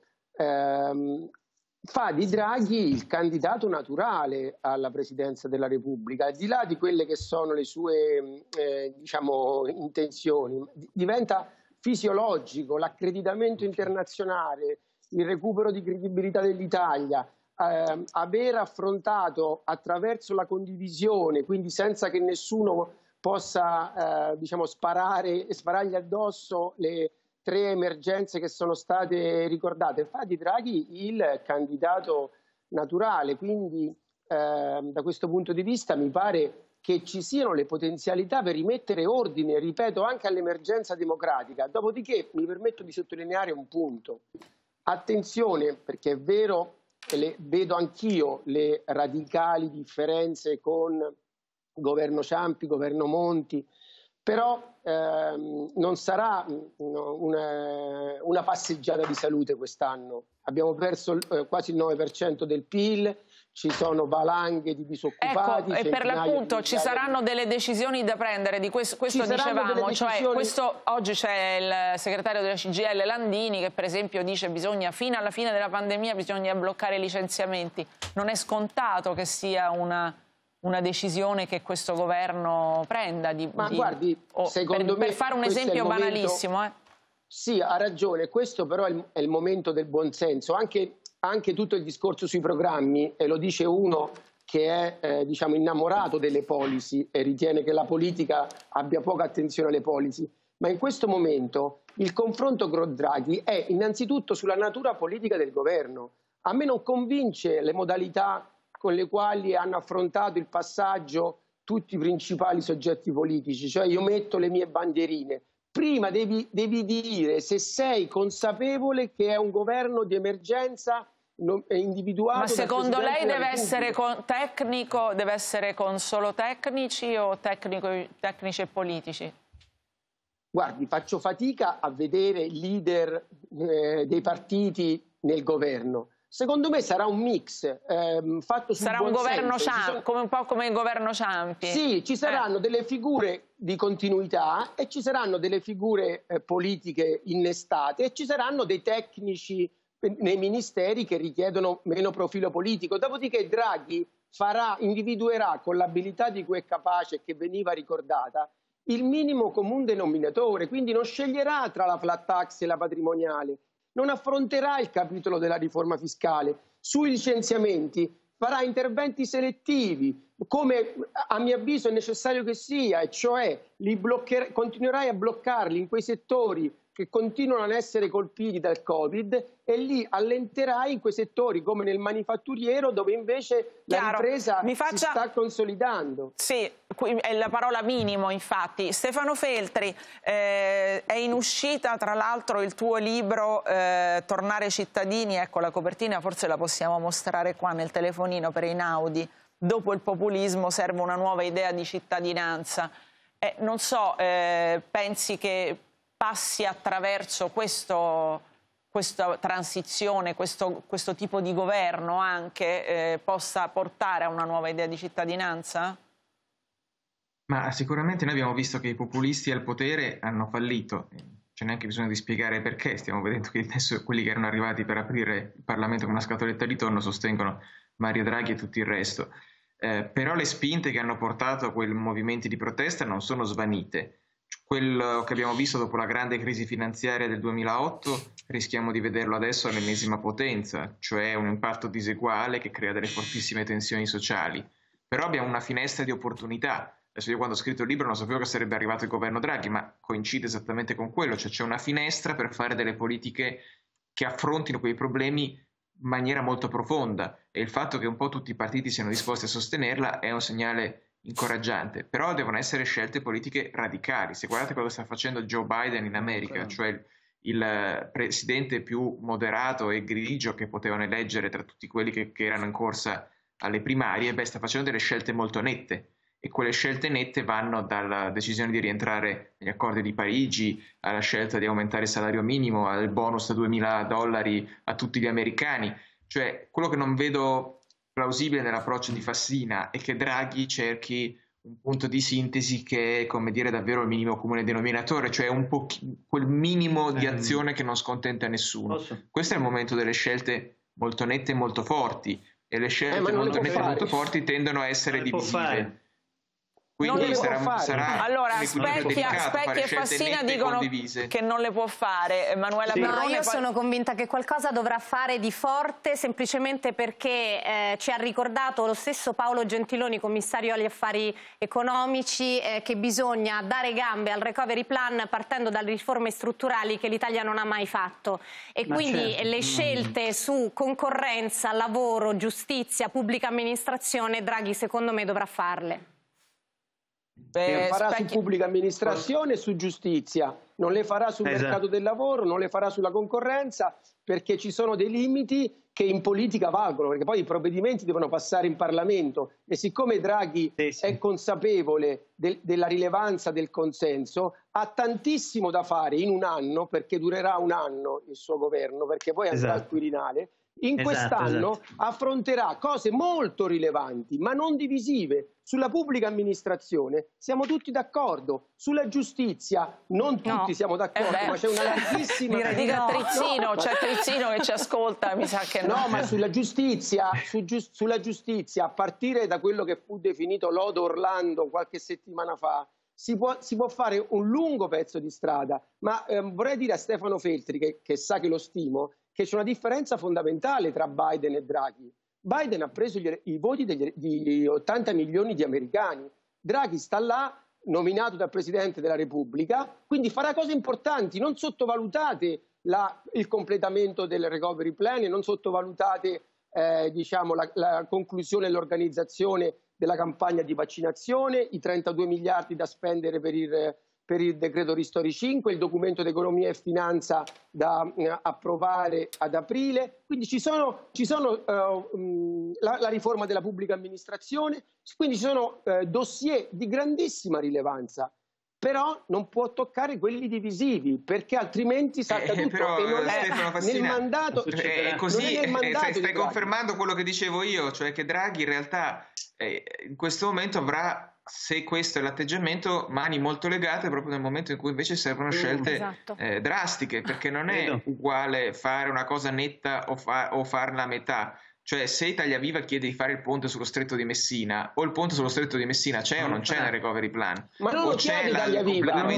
fa di Draghi il candidato naturale alla Presidenza della Repubblica, al di là di quelle che sono le sue diciamo, intenzioni. Diventa fisiologico l'accreditamento internazionale, il recupero di credibilità dell'Italia, aver affrontato attraverso la condivisione, quindi senza che nessuno possa diciamo, sparargli addosso le 3 emergenze che sono state ricordate, fa di Draghi il candidato naturale. Quindi da questo punto di vista mi pare che ci siano le potenzialità per rimettere ordine, ripeto, anche all'emergenza democratica. Dopodiché mi permetto di sottolineare un punto. Attenzione, perché è vero, e vedo anch'io le radicali differenze con governo Ciampi, governo Monti, però non sarà una passeggiata di salute quest'anno. Abbiamo perso quasi il 9% del PIL, ci sono valanghe di disoccupati. Ecco, e per l'appunto ci saranno delle decisioni da prendere, di questo dicevamo, cioè oggi c'è il segretario della CGIL Landini che per esempio dice che fino alla fine della pandemia bisogna bloccare i licenziamenti. Non è scontato che sia una decisione che questo governo prenda. Guardi, secondo me, per fare un esempio banalissimo. Sì, ha ragione, questo però è il momento del buonsenso. Anche tutto il discorso sui programmi, e lo dice uno che è diciamo, innamorato delle policy e ritiene che la politica abbia poca attenzione alle policy, ma in questo momento il confronto con Draghi è innanzitutto sulla natura politica del governo. A me non convince le modalità con le quali hanno affrontato il passaggio tutti i principali soggetti politici, cioè io metto le mie bandierine. Prima devi dire se sei consapevole che è un governo di emergenza individuato. Ma secondo lei deve essere tecnico, deve essere con solo tecnici o tecnici e politici? Guardi, faccio fatica a vedere leader dei partiti nel governo. Secondo me sarà un mix fatto sul sarà un governo Ciampi, un po' come il governo Ciampi. Sì, ci saranno delle figure di continuità e ci saranno delle figure politiche innestate e ci saranno dei tecnici nei ministeri che richiedono meno profilo politico. Dopodiché Draghi individuerà con l'abilità di cui è capace e che veniva ricordata il minimo comune denominatore, quindi non sceglierà tra la flat tax e la patrimoniale. Non affronterà il capitolo della riforma fiscale. Sui licenziamenti farà interventi selettivi, come a mio avviso è necessario che sia, e cioè continuerai a bloccarli in quei settori che continuano ad essere colpiti dal Covid e lì allenterai in quei settori come nel manifatturiero dove invece la ripresa si sta consolidando. Sì, è la parola minimo infatti. Stefano Feltri, è in uscita tra l'altro il tuo libro Tornare cittadini, ecco la copertina forse la possiamo mostrare qua nel telefonino per Einaudi. Dopo il populismo serve una nuova idea di cittadinanza. Non so, pensi che passi attraverso questa transizione, questo tipo di governo anche possa portare a una nuova idea di cittadinanza? Ma sicuramente noi abbiamo visto che i populisti al potere hanno fallito, c'è neanche bisogno di spiegare perché, stiamo vedendo che adesso quelli che erano arrivati per aprire il Parlamento come una scatoletta di tonno sostengono Mario Draghi e tutto il resto. Però le spinte che hanno portato a quei movimenti di protesta non sono svanite. Quello che abbiamo visto dopo la grande crisi finanziaria del 2008 rischiamo di vederlo adesso all'ennesima potenza, cioè un impatto diseguale che crea delle fortissime tensioni sociali. Però abbiamo una finestra di opportunità. Adesso io quando ho scritto il libro non sapevo che sarebbe arrivato il governo Draghi, ma coincide esattamente con quello, cioè c'è una finestra per fare delle politiche che affrontino quei problemi in maniera molto profonda, e il fatto che un po' tutti i partiti siano disposti a sostenerla è un segnale incoraggiante. Però devono essere scelte politiche radicali. Se guardate cosa sta facendo Joe Biden in America, cioè il presidente più moderato e grigio che potevano eleggere tra tutti quelli che erano in corsa alle primarie, sta facendo delle scelte molto nette, e quelle scelte nette vanno dalla decisione di rientrare negli accordi di Parigi, alla scelta di aumentare il salario minimo, al bonus da $2.000 a tutti gli americani. Cioè, quello che non vedo plausibile nell'approccio di Fassina è che Draghi cerchi un punto di sintesi che è, come dire, davvero il minimo comune denominatore, cioè quel minimo di azione che non scontenta nessuno. Questo è il momento delle scelte molto nette e molto forti, e le scelte molto nette e molto forti tendono a essere divisive. Quindi sarà allora Specchi e Fassina dicono che non le può fare. Emanuela Perrone, no, io sono convinta che qualcosa dovrà fare di forte, semplicemente perché ci ha ricordato lo stesso Paolo Gentiloni, commissario agli affari economici, che bisogna dare gambe al recovery plan partendo dalle riforme strutturali che l'Italia non ha mai fatto, e quindi le scelte su concorrenza, lavoro, giustizia, pubblica amministrazione, Draghi secondo me dovrà farle. Le farà su pubblica amministrazione e su giustizia, non le farà sul mercato del lavoro, non le farà sulla concorrenza, perché ci sono dei limiti che in politica valgono, perché poi i provvedimenti devono passare in Parlamento, e siccome Draghi è consapevole della rilevanza del consenso, ha tantissimo da fare in un anno, perché durerà un anno il suo governo, perché poi andrà al Quirinale. In quest'anno affronterà cose molto rilevanti, ma non divisive. Sulla pubblica amministrazione siamo tutti d'accordo, sulla giustizia non tutti siamo d'accordo, ma c'è una larghissima... C'è Trizzino che ci ascolta, mi sa che no. No, ma sulla giustizia, a partire da quello che fu definito lodo Orlando qualche settimana fa, si può fare un lungo pezzo di strada, ma vorrei dire a Stefano Feltri, che sa che lo stimo, che c'è una differenza fondamentale tra Biden e Draghi. Biden ha preso i voti di 80 milioni di americani, Draghi sta là, nominato dal Presidente della Repubblica, quindi farà cose importanti. Non sottovalutate il completamento del recovery plan, non sottovalutate la conclusione e l'organizzazione della campagna di vaccinazione, i 32 miliardi da spendere per il decreto Ristori 5, il documento di economia e finanza da approvare ad aprile. Quindi ci sono la riforma della pubblica amministrazione, quindi ci sono dossier di grandissima rilevanza, però non può toccare quelli divisivi, perché altrimenti salta tutto. Però, e non è Stefano Fassina, nel mandato, così non è nel mandato stai confermando quello che dicevo io, cioè che Draghi in realtà in questo momento avrà, se questo è l'atteggiamento, mani molto legate proprio nel momento in cui invece servono scelte drastiche, perché non è uguale fare una cosa netta o farla a metà. Cioè, se Italia Viva chiede di fare il ponte sullo stretto di Messina, o il ponte sullo stretto di Messina c'è o non c'è nel recovery plan? Ma non lo chiede Italia Viva, non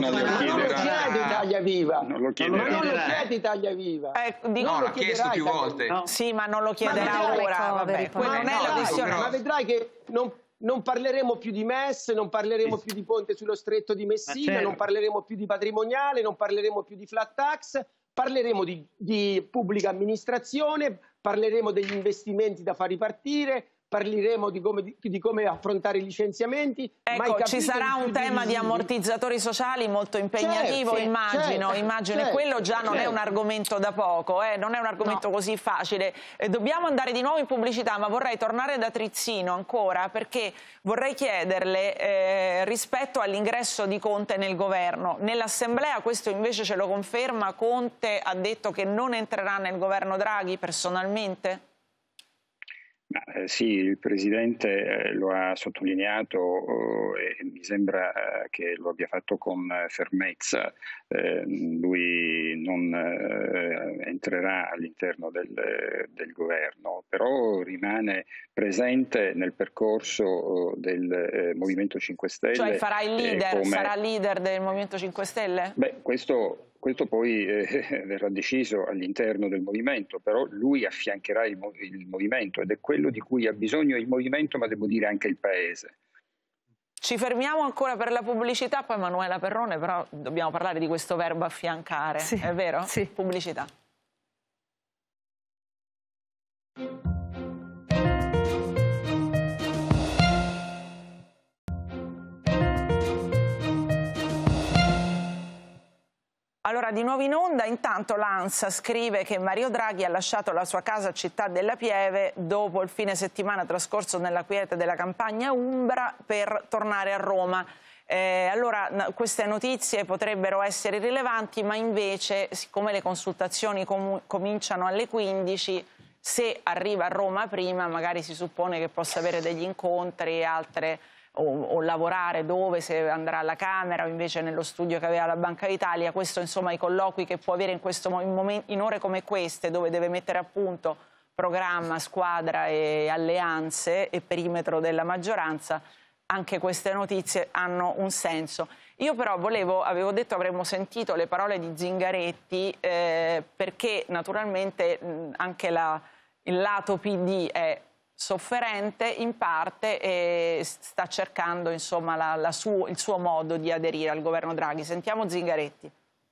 lo chiede Italia Viva. No, l'ha chiesto più volte. No. Sì, ma non lo chiederà ora. Vabbè, quella non è la questione. Ma vedrai che non parleremo più di MES, non parleremo più di ponte sullo stretto di Messina, non parleremo più di patrimoniale, non parleremo più di flat tax, parleremo di pubblica amministrazione, parleremo degli investimenti da far ripartire, parleremo di come affrontare i licenziamenti. Ecco, ci sarà un tema di ammortizzatori sociali molto impegnativo, immagino, e quello già non è un argomento da poco, non è un argomento così facile. Dobbiamo andare di nuovo in pubblicità, ma vorrei tornare da Trizzino ancora, perché vorrei chiederle rispetto all'ingresso di Conte nel governo. Nell'Assemblea questo invece ce lo conferma? Conte ha detto che non entrerà nel governo Draghi personalmente? Sì, il Presidente lo ha sottolineato e mi sembra che lo abbia fatto con fermezza. Lui non entrerà all'interno del governo, però rimane presente nel percorso del Movimento 5 Stelle. Cioè farà il leader, sarà leader del Movimento 5 Stelle? Beh, questo poi verrà deciso all'interno del movimento, però lui affiancherà il movimento, ed è quello di cui ha bisogno il movimento, ma devo dire anche il Paese. Ci fermiamo ancora per la pubblicità, poi Emanuela Perrone, però dobbiamo parlare di questo verbo affiancare, è vero? Sì. Pubblicità. Allora, di nuovo in onda, intanto l'ANSA scrive che Mario Draghi ha lasciato la sua casa a Città della Pieve dopo il fine settimana trascorso nella quiete della campagna umbra per tornare a Roma. Allora, queste notizie potrebbero essere rilevanti, ma invece, siccome le consultazioni cominciano alle 15, se arriva a Roma prima, magari si suppone che possa avere degli incontri e altre... O lavorare dove, se andrà alla Camera o invece nello studio che aveva la Banca d'Italia. Questo, insomma, i colloqui che può avere in ore come queste, dove deve mettere a punto programma, squadra e alleanze e perimetro della maggioranza, anche queste notizie hanno un senso. Io però avevo detto avremmo sentito le parole di Zingaretti perché naturalmente anche il lato PD è sofferente in parte e sta cercando, insomma, il suo modo di aderire al governo Draghi. Sentiamo Zingaretti.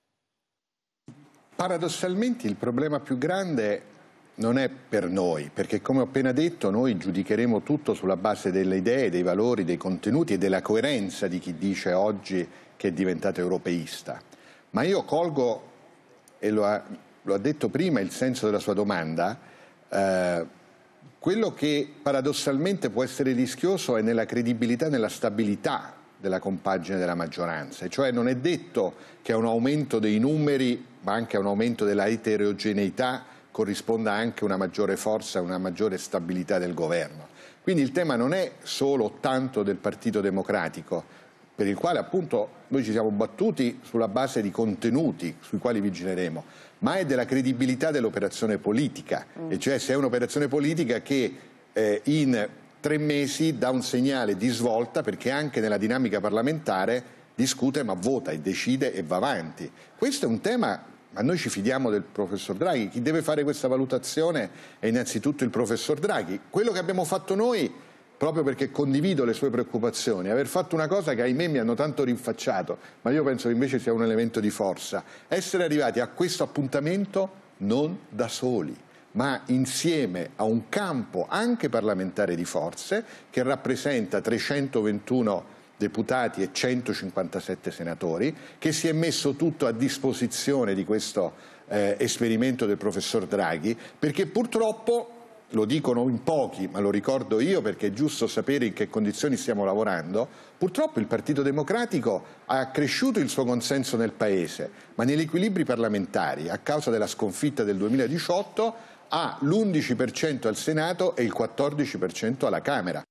Paradossalmente il problema più grande non è per noi, perché come ho appena detto noi giudicheremo tutto sulla base delle idee, dei valori, dei contenuti e della coerenza di chi dice oggi che è diventato europeista. Ma io colgo, e lo ha detto prima, il senso della sua domanda. Quello che paradossalmente può essere rischioso è nella credibilità e nella stabilità della compagine della maggioranza, cioè non è detto che a un aumento dei numeri, ma anche a un aumento della eterogeneità, corrisponda anche una maggiore forza, una maggiore stabilità del governo. Quindi il tema non è solo tanto del Partito Democratico, per il quale appunto noi ci siamo battuti sulla base di contenuti sui quali vigileremo, ma è della credibilità dell'operazione politica, e cioè se è un'operazione politica che in 3 mesi dà un segnale di svolta, perché anche nella dinamica parlamentare discute ma vota e decide e va avanti. Questo è un tema, ma noi ci fidiamo del professor Draghi, chi deve fare questa valutazione è innanzitutto il professor Draghi. Quello che abbiamo fatto noi, proprio perché condivido le sue preoccupazioni, aver fatto una cosa che ahimè mi hanno tanto rinfacciato, ma io penso che invece sia un elemento di forza, essere arrivati a questo appuntamento non da soli, ma insieme a un campo anche parlamentare di forze che rappresenta 321 deputati e 157 senatori, che si è messo tutto a disposizione di questo esperimento del professor Draghi, perché purtroppo, lo dicono in pochi, ma lo ricordo io perché è giusto sapere in che condizioni stiamo lavorando, purtroppo il Partito Democratico ha accresciuto il suo consenso nel Paese, ma negli equilibri parlamentari, a causa della sconfitta del 2018, ha l'11% al Senato e il 14% alla Camera.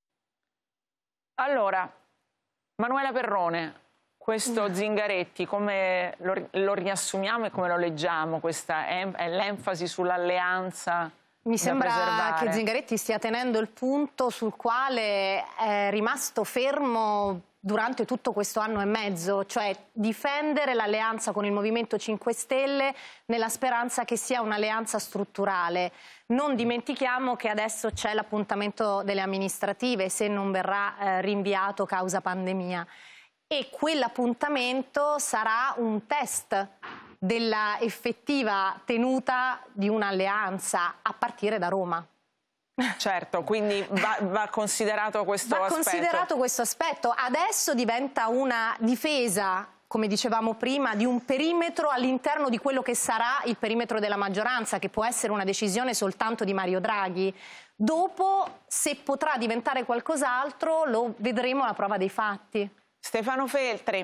Allora, Manuela Perrone, questo Zingaretti, come lo riassumiamo e come lo leggiamo? Questa è l'enfasi sull'alleanza? Mi sembra che Zingaretti stia tenendo il punto sul quale è rimasto fermo durante tutto questo anno e mezzo, cioè difendere l'alleanza con il Movimento 5 Stelle nella speranza che sia un'alleanza strutturale. Non dimentichiamo che adesso c'è l'appuntamento delle amministrative, se non verrà rinviato causa pandemia, e quell'appuntamento sarà un test della effettiva tenuta di un'alleanza a partire da Roma. Certo, quindi va considerato questo aspetto. Va considerato questo aspetto. Adesso diventa una difesa, come dicevamo prima, di un perimetro all'interno di quello che sarà il perimetro della maggioranza, che può essere una decisione soltanto di Mario Draghi. Dopo, se potrà diventare qualcos'altro, lo vedremo alla prova dei fatti. Stefano Feltri.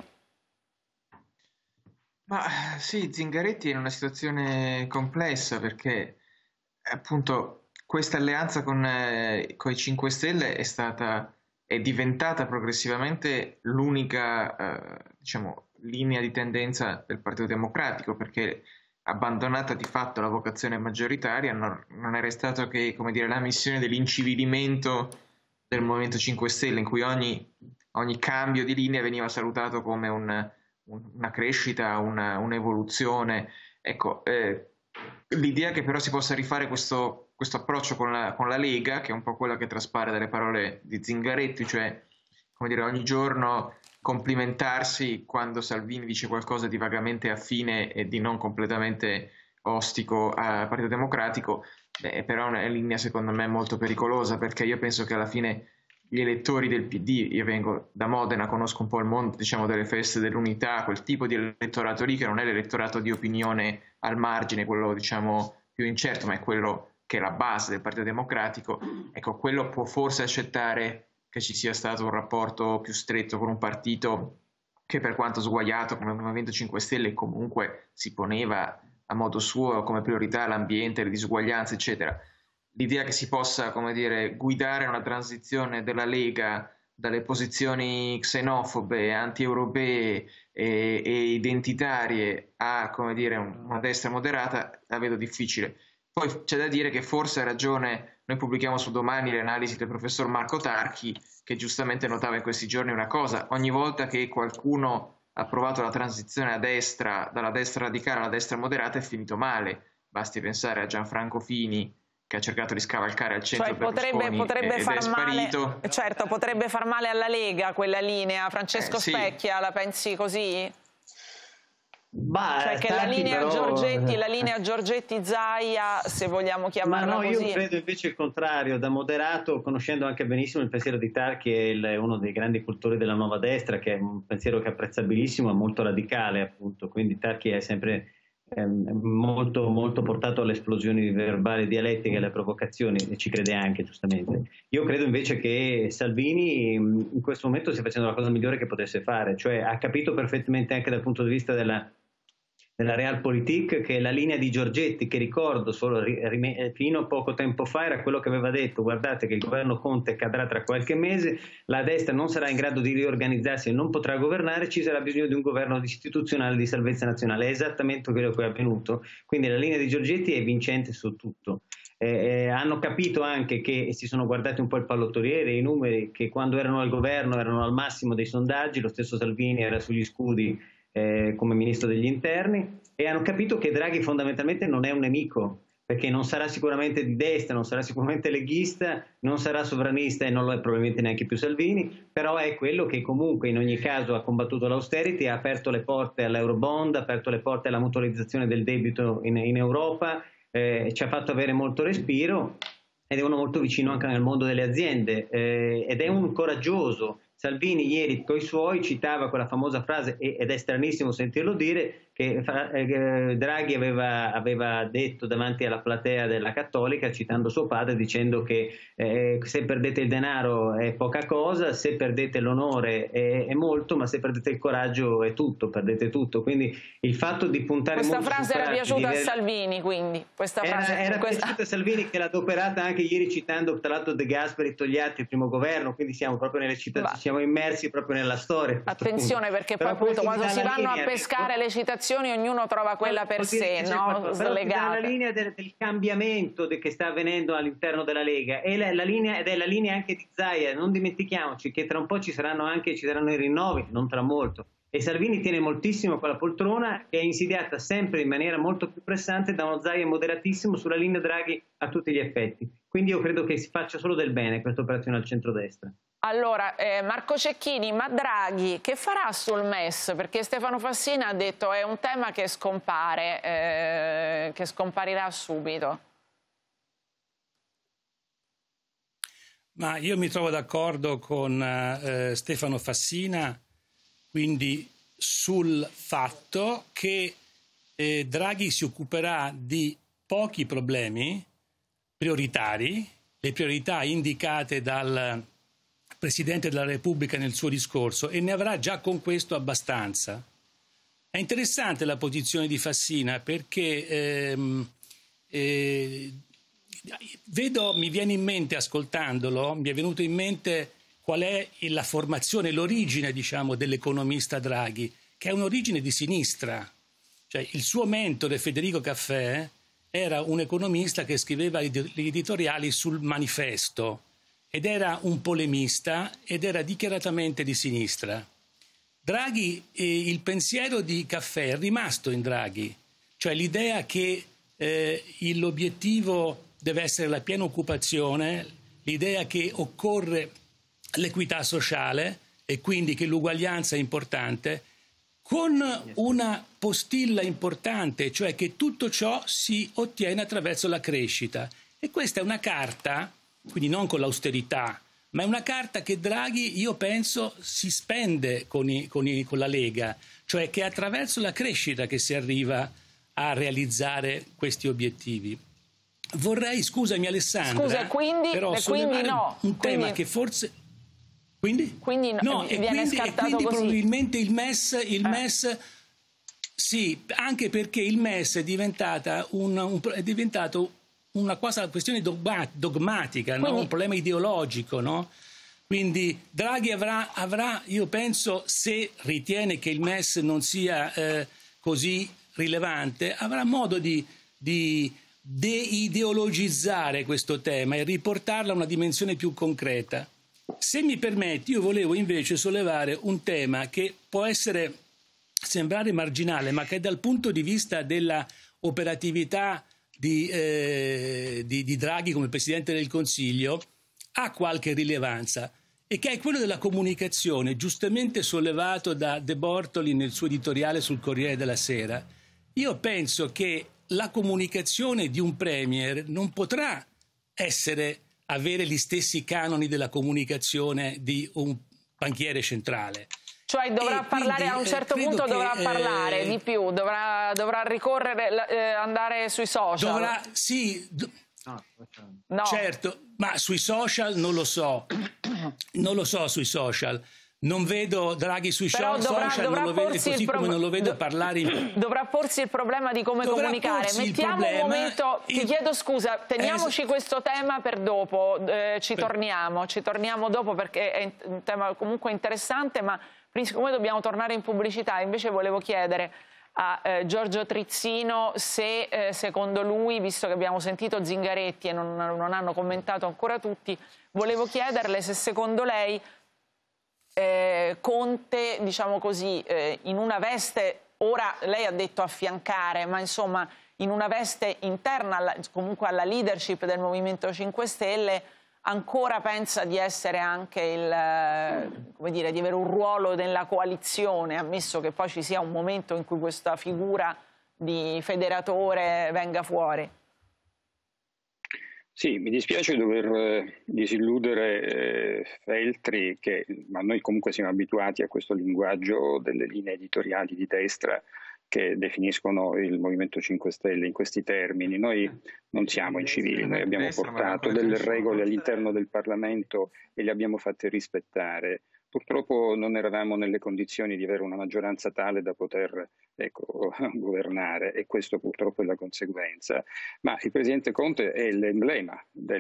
Ma sì, Zingaretti è in una situazione complessa perché appunto questa alleanza con i 5 Stelle è diventata progressivamente l'unica diciamo, linea di tendenza del Partito Democratico, perché abbandonata di fatto la vocazione maggioritaria non è restato che, come dire, la missione dell'incivilimento del Movimento 5 Stelle, in cui ogni cambio di linea veniva salutato come una crescita, un'evoluzione. Ecco, l'idea che però si possa rifare questo approccio con la Lega, che è un po' quella che traspare dalle parole di Zingaretti, cioè, come dire, ogni giorno complimentarsi quando Salvini dice qualcosa di vagamente affine e di non completamente ostico al Partito Democratico, però è una linea secondo me molto pericolosa, perché io penso che alla fine gli elettori del PD. Io vengo da Modena, conosco un po' il mondo, diciamo, delle feste dell'unità, quel tipo di elettorato lì, che non è l'elettorato di opinione al margine, quello, diciamo, più incerto, ma è quello che è la base del Partito Democratico. Ecco, quello può forse accettare che ci sia stato un rapporto più stretto con un partito che, per quanto sguaiato come il Movimento 5 Stelle, comunque si poneva a modo suo come priorità l'ambiente, le disuguaglianze, eccetera. L'idea che si possa, come dire, guidare una transizione della Lega dalle posizioni xenofobe, anti-europee e identitarie a, come dire, una destra moderata, la vedo difficile. Poi c'è da dire che forse ha ragione, noi pubblichiamo su Domani le analisi del professor Marco Tarchi, che giustamente notava in questi giorni una cosa: ogni volta che qualcuno ha provato la transizione a destra, dalla destra radicale alla destra moderata, è finito male. Basti pensare a Gianfranco Fini, che ha cercato di scavalcare al centro, cioè potrebbe far male, certo, potrebbe far male alla Lega quella linea. Francesco Specchia, la pensi così? Cioè che la linea Giorgetti-Zaia, se vogliamo chiamarla così. Io credo invece il contrario. Da moderato, conoscendo anche benissimo il pensiero di Tarchi, è uno dei grandi cultori della nuova destra, che è un pensiero che è apprezzabilissimo e molto radicale, appunto. Quindi Tarchi è sempre molto, molto portato alle esplosioni verbali dialettiche, alle provocazioni, e ci crede anche, giustamente. Io credo invece che Salvini in questo momento stia facendo la cosa migliore che potesse fare, cioè ha capito perfettamente, anche dal punto di vista della Realpolitik, che la linea di Giorgetti, che ricordo solo fino a poco tempo fa era quello che aveva detto: guardate che il governo Conte cadrà tra qualche mese, la destra non sarà in grado di riorganizzarsi e non potrà governare, ci sarà bisogno di un governo istituzionale di salvezza nazionale. È esattamente quello che è avvenuto, quindi la linea di Giorgetti è vincente su tutto. Hanno capito anche che si sono guardati un po' il pallottoliere, i numeri, che quando erano al governo erano al massimo dei sondaggi, lo stesso Salvini era sugli scudi come ministro degli interni, e hanno capito che Draghi fondamentalmente non è un nemico, perché non sarà sicuramente di destra, non sarà sicuramente leghista, non sarà sovranista e non lo è probabilmente neanche più Salvini, però è quello che comunque in ogni caso ha combattuto l'austerity, ha aperto le porte all'Eurobond, ha aperto le porte alla mutualizzazione del debito in Europa, ci ha fatto avere molto respiro, ed è uno molto vicino anche al mondo delle aziende, ed è un coraggioso. Salvini ieri coi suoi citava quella famosa frase, ed è stranissimo sentirlo dire, che Draghi aveva detto davanti alla platea della Cattolica, citando suo padre, dicendo che se perdete il denaro è poca cosa, se perdete l'onore è molto, ma se perdete il coraggio è tutto, perdete tutto. Quindi il fatto di puntare questa molto frase era piaciuta a Salvini, quindi questa frase era piaciuta a Salvini, che l'ha adoperata anche ieri citando tra l'altro De Gasperi e Togliatti, il primo governo, quindi siamo proprio nelle citazioni, siamo immersi proprio nella storia. Attenzione, perché poi appunto quando si vanno a pescare le citazioni ognuno trova quella per sé, no? Slegata. La linea del cambiamento che sta avvenendo all'interno della Lega ed è la linea anche di Zaia. Non dimentichiamoci che tra un po' ci saranno i rinnovi, non tra molto, e Salvini tiene moltissimo quella poltrona, che è insidiata sempre in maniera molto più pressante da uno Zaia moderatissimo sulla linea Draghi a tutti gli effetti. Quindi io credo che si faccia solo del bene questa operazione al centrodestra. Allora, Marco Cecchini, ma Draghi che farà sul MES? Perché Stefano Fassina ha detto è un tema che scompare, che scomparirà subito. Ma io mi trovo d'accordo con Stefano Fassina, quindi sul fatto che Draghi si occuperà di pochi problemi prioritari, le priorità indicate dal Presidente della Repubblica nel suo discorso, e ne avrà già con questo abbastanza. È interessante la posizione di Fassina, perché mi viene in mente, ascoltandolo, mi è venuto in mente qual è la formazione, l'origine, diciamo, dell'economista Draghi, che è un'origine di sinistra. Cioè, il suo mentore Federico Caffè era un economista che scriveva gli editoriali sul Manifesto, ed era un polemista ed era dichiaratamente di sinistra. Draghi, il pensiero di Caffè è rimasto in Draghi, cioè l'idea che l'obiettivo deve essere la piena occupazione, l'idea che occorre l'equità sociale e quindi che l'uguaglianza è importante, con una postilla importante, cioè che tutto ciò si ottiene attraverso la crescita. E questa è una carta, quindi non con l'austerità, ma è una carta che Draghi, io penso, si spende con la Lega, cioè che è attraverso la crescita che si arriva a realizzare questi obiettivi. Vorrei, scusami Alessandra, scusa, quindi, però sollevare un tema che forse... Quindi no, viene scartato così. Probabilmente il MES sì, anche perché il MES è diventato una quasi questione dogmatica, no? Un problema ideologico, no? Quindi Draghi avrà, io penso, se ritiene che il MES non sia così rilevante, avrà modo di deideologizzare questo tema e riportarlo a una dimensione più concreta. Se mi permetti, io volevo invece sollevare un tema che può sembrare marginale, ma che dal punto di vista della operatività di Draghi come Presidente del Consiglio ha qualche rilevanza, e che è quello della comunicazione, giustamente sollevato da De Bortoli nel suo editoriale sul Corriere della Sera. Io penso che la comunicazione di un Premier non potrà avere gli stessi canoni della comunicazione di un banchiere centrale. Cioè dovrà parlare a un certo punto, dovrà parlare di più, dovrà ricorrere, andare sui social. No. Certo, ma sui social non lo so sui social. Non vedo Draghi sui social, non lo vedo, così come non lo vedo parlare. Dovrà porsi il problema di come comunicare. Mettiamo un momento, ti chiedo scusa, teniamoci questo tema per dopo, ci torniamo dopo perché è un tema comunque interessante, ma siccome dobbiamo tornare in pubblicità, invece volevo chiedere a Giorgio Trizzino se secondo lui, visto che abbiamo sentito Zingaretti e non hanno commentato ancora tutti, volevo chiederle se secondo lei Conte, diciamo così, in una veste, ora lei ha detto affiancare, ma insomma in una veste interna comunque alla leadership del Movimento 5 Stelle, ancora pensa di essere anche come dire, di avere un ruolo nella coalizione, ammesso che poi ci sia un momento in cui questa figura di federatore venga fuori? Sì, mi dispiace dover disilludere Feltri, ma noi comunque siamo abituati a questo linguaggio delle linee editoriali di destra che definiscono il Movimento 5 Stelle in questi termini. Noi non siamo incivili, noi abbiamo portato delle regole all'interno del Parlamento e le abbiamo fatte rispettare. Purtroppo non eravamo nelle condizioni di avere una maggioranza tale da poter governare, e questo purtroppo è la conseguenza. Ma il Presidente Conte è l'emblema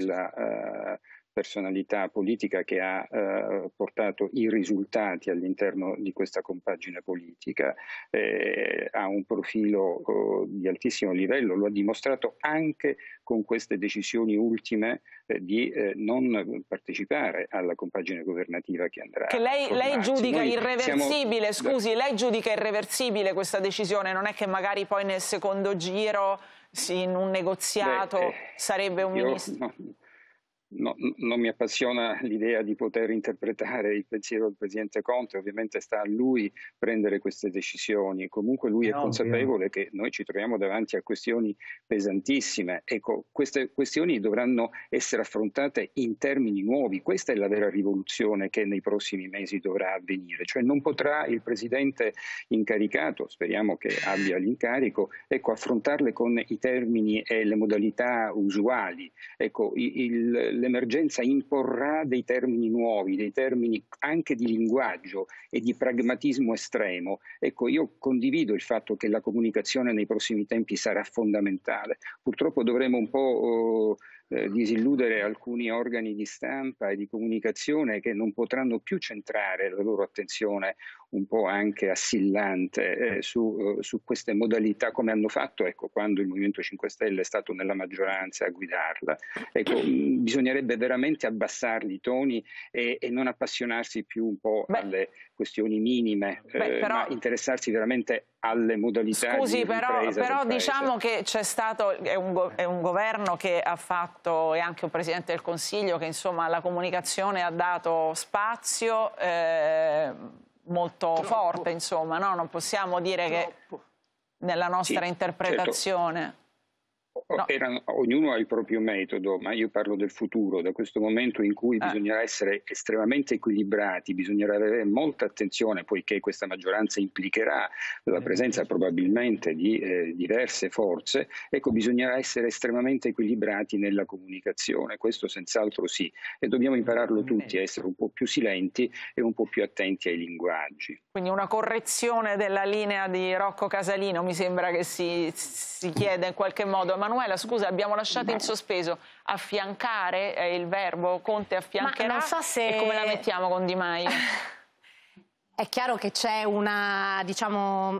della personalità politica che ha portato i risultati all'interno di questa compagine politica, ha un profilo di altissimo livello, lo ha dimostrato anche con queste decisioni ultime di non partecipare alla compagine governativa che andrà. Che lei giudica irreversibile, scusi, lei giudica irreversibile questa decisione, non è che magari poi nel secondo giro in un negoziato sarebbe un ministro? No, non mi appassiona l'idea di poter interpretare il pensiero del Presidente Conte, ovviamente sta a lui prendere queste decisioni. Comunque lui è consapevole che noi ci troviamo davanti a questioni pesantissime. Ecco, queste questioni dovranno essere affrontate in termini nuovi. Questa è la vera rivoluzione che nei prossimi mesi dovrà avvenire. Cioè non potrà il Presidente incaricato, speriamo che abbia l'incarico, affrontarle con i termini e le modalità usuali. Ecco, l'emergenza imporrà dei termini nuovi, dei termini anche di linguaggio e di pragmatismo estremo. Ecco, io condivido il fatto che la comunicazione nei prossimi tempi sarà fondamentale. Purtroppo dovremo un po' disilludere alcuni organi di stampa e di comunicazione che non potranno più centrare la loro attenzione un po' anche assillante su queste modalità, come hanno fatto quando il Movimento 5 Stelle è stato nella maggioranza a guidarla. Ecco, bisognerebbe veramente abbassarli i toni e non appassionarsi più un po' alle questioni minime, ma interessarsi veramente alle modalità. Scusi, però diciamo che c'è stato, è un governo che ha fatto, e anche un Presidente del Consiglio che insomma alla comunicazione ha dato spazio molto forte, insomma, no? Non possiamo dire che nella nostra interpretazione. Certo. Ognuno ha il proprio metodo, ma io parlo del futuro, da questo momento in cui bisognerà essere estremamente equilibrati, bisognerà avere molta attenzione, poiché questa maggioranza implicherà la presenza probabilmente di diverse forze, ecco, bisognerà essere estremamente equilibrati nella comunicazione, questo senz'altro sì, e dobbiamo impararlo tutti a essere un po' più silenti e un po' più attenti ai linguaggi. Quindi una correzione della linea di Rocco Casalino mi sembra che si chieda in qualche modo. Emanuela, scusa, abbiamo lasciato in sospeso affiancare il verbo, Conte affiancherà, non so se... e come la mettiamo con Di Maio? È chiaro che c'è una, diciamo,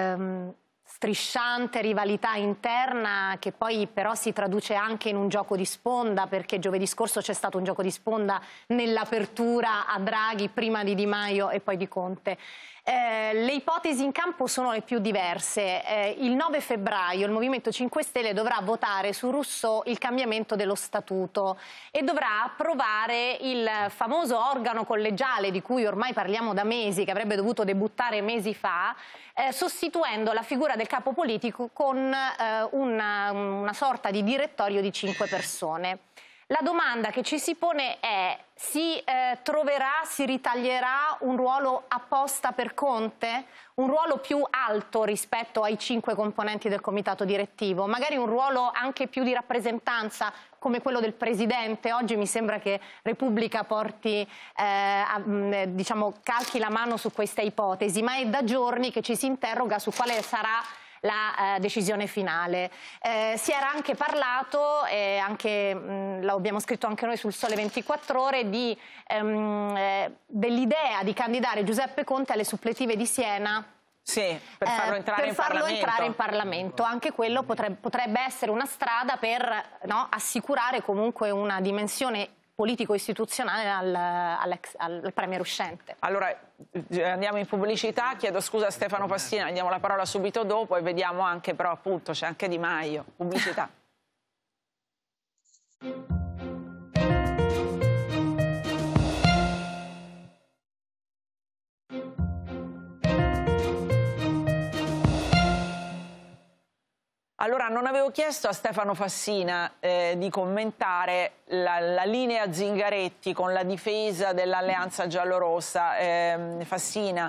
strisciante rivalità interna che poi però si traduce anche in un gioco di sponda, perché giovedì scorso c'è stato un gioco di sponda nell'apertura a Draghi, prima di Di Maio e poi di Conte. Le ipotesi in campo sono le più diverse. Il 9 febbraio il Movimento 5 Stelle dovrà votare su Rousseau il cambiamento dello statuto e dovrà approvare il famoso organo collegiale di cui ormai parliamo da mesi, che avrebbe dovuto debuttare mesi fa, sostituendo la figura del capo politico con una sorta di direttorio di 5 persone. La domanda che ci si pone è: si ritaglierà un ruolo apposta per Conte? Un ruolo più alto rispetto ai 5 componenti del comitato direttivo? Magari un ruolo anche più di rappresentanza come quello del Presidente? Oggi mi sembra che Repubblica porti, diciamo, calchi la mano su questa ipotesi, ma è da giorni che ci si interroga su quale sarà la decisione finale. Si era anche parlato, lo abbiamo scritto anche noi sul Sole 24 Ore, dell'idea di candidare Giuseppe Conte alle suppletive di Siena. Sì, per farlo entrare in Parlamento. Anche quello potrebbe essere una strada per assicurare comunque una dimensione politico-istituzionale al premier uscente. Allora andiamo in pubblicità, chiedo scusa a Stefano Fassina, diamo la parola subito dopo e vediamo anche, però appunto c'è anche Di Maio. Pubblicità. Allora, non avevo chiesto a Stefano Fassina di commentare la linea Zingaretti con la difesa dell'alleanza giallorossa. Fassina.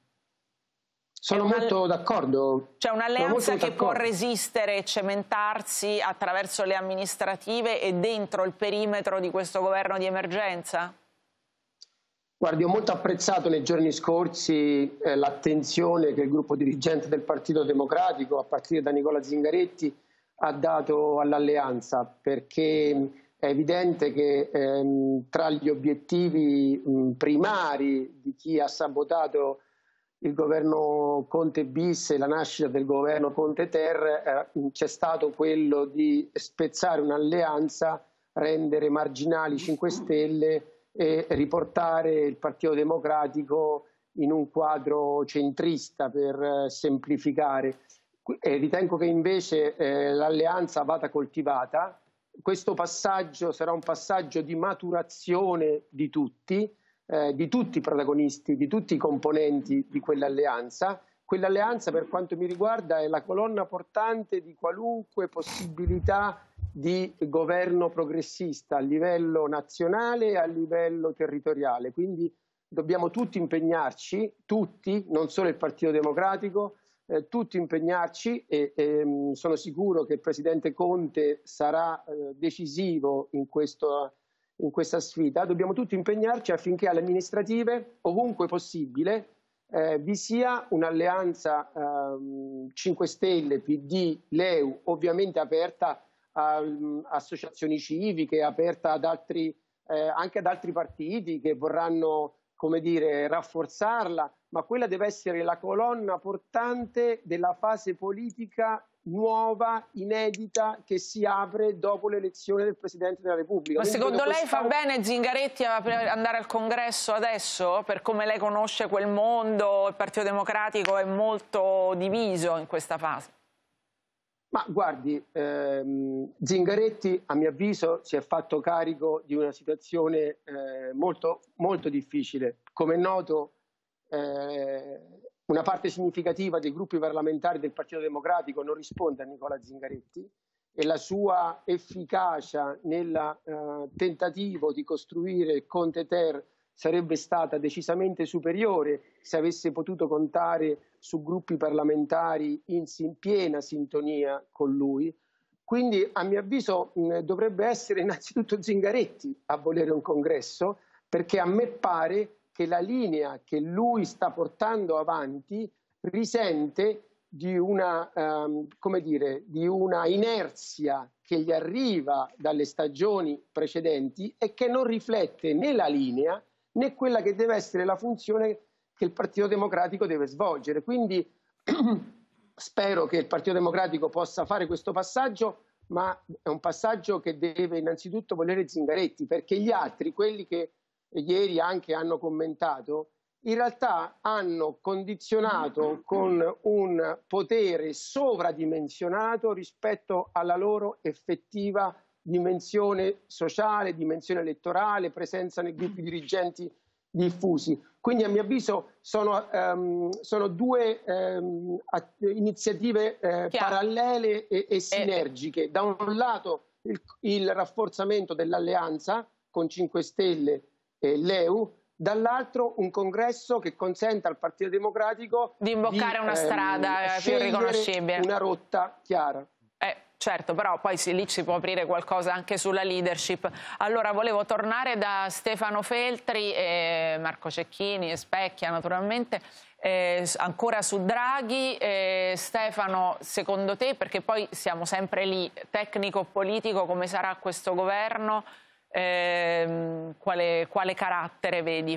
Sono molto d'accordo. C'è un'alleanza che può resistere e cementarsi attraverso le amministrative e dentro il perimetro di questo governo di emergenza? Guardi, ho molto apprezzato nei giorni scorsi l'attenzione che il gruppo dirigente del Partito Democratico, a partire da Nicola Zingaretti, ha dato all'alleanza, perché è evidente che tra gli obiettivi primari di chi ha sabotato il governo Conte bis e la nascita del governo Conte ter c'è stato quello di spezzare un'alleanza, rendere marginali 5 Stelle e riportare il Partito Democratico in un quadro centrista, per semplificare. Ritengo che invece l'alleanza vada coltivata. Questo passaggio sarà un passaggio di maturazione di tutti i protagonisti, di tutti i componenti di quell'alleanza. Quell'alleanza, per quanto mi riguarda, è la colonna portante di qualunque possibilità di governo progressista a livello nazionale e a livello territoriale. Quindi dobbiamo tutti impegnarci, tutti, non solo il Partito Democratico, tutti impegnarci e sono sicuro che il Presidente Conte sarà decisivo in questa sfida. Dobbiamo tutti impegnarci affinché alle amministrative, ovunque possibile, vi sia un'alleanza 5 Stelle, PD, LeU, ovviamente aperta a associazioni civiche, aperta ad anche ad altri partiti che vorranno, come dire, rafforzarla, ma quella deve essere la colonna portante della fase politica nuova, inedita, che si apre dopo l'elezione del Presidente della Repubblica. Ma secondo lei fa bene Zingaretti a andare al Congresso adesso? Per come lei conosce quel mondo, il Partito Democratico è molto diviso in questa fase. Ma guardi, Zingaretti, a mio avviso, si è fatto carico di una situazione molto, molto difficile. Come è noto, una parte significativa dei gruppi parlamentari del Partito Democratico non risponde a Nicola Zingaretti e la sua efficacia nel tentativo di costruire il Conte-Ter sarebbe stata decisamente superiore se avesse potuto contare su gruppi parlamentari in piena sintonia con lui. Quindi, a mio avviso, dovrebbe essere innanzitutto Zingaretti a volere un congresso, perché a me pare che la linea che lui sta portando avanti risente di una, di una inerzia che gli arriva dalle stagioni precedenti e che non riflette né la linea né quella che deve essere la funzione che il Partito Democratico deve svolgere. Quindi spero che il Partito Democratico possa fare questo passaggio, ma è un passaggio che deve innanzitutto volere Zingaretti, perché gli altri, quelli che ieri anche hanno commentato, in realtà hanno condizionato con un potere sovradimensionato rispetto alla loro effettiva dimensione sociale, dimensione elettorale, presenza nei gruppi dirigenti diffusi. Quindi, a mio avviso, sono due iniziative parallele e sinergiche. Da un lato il rafforzamento dell'alleanza con 5 Stelle e l'EU, dall'altro un congresso che consenta al Partito Democratico di imboccare una strada più riconoscibile, una rotta chiara. Certo, però poi lì si può aprire qualcosa anche sulla leadership. Allora, volevo tornare da Stefano Feltri, Marco Cecchini e Specchia naturalmente, ancora su Draghi. Stefano, secondo te, perché poi siamo sempre lì, tecnico-politico, come sarà questo governo? Quale carattere vedi?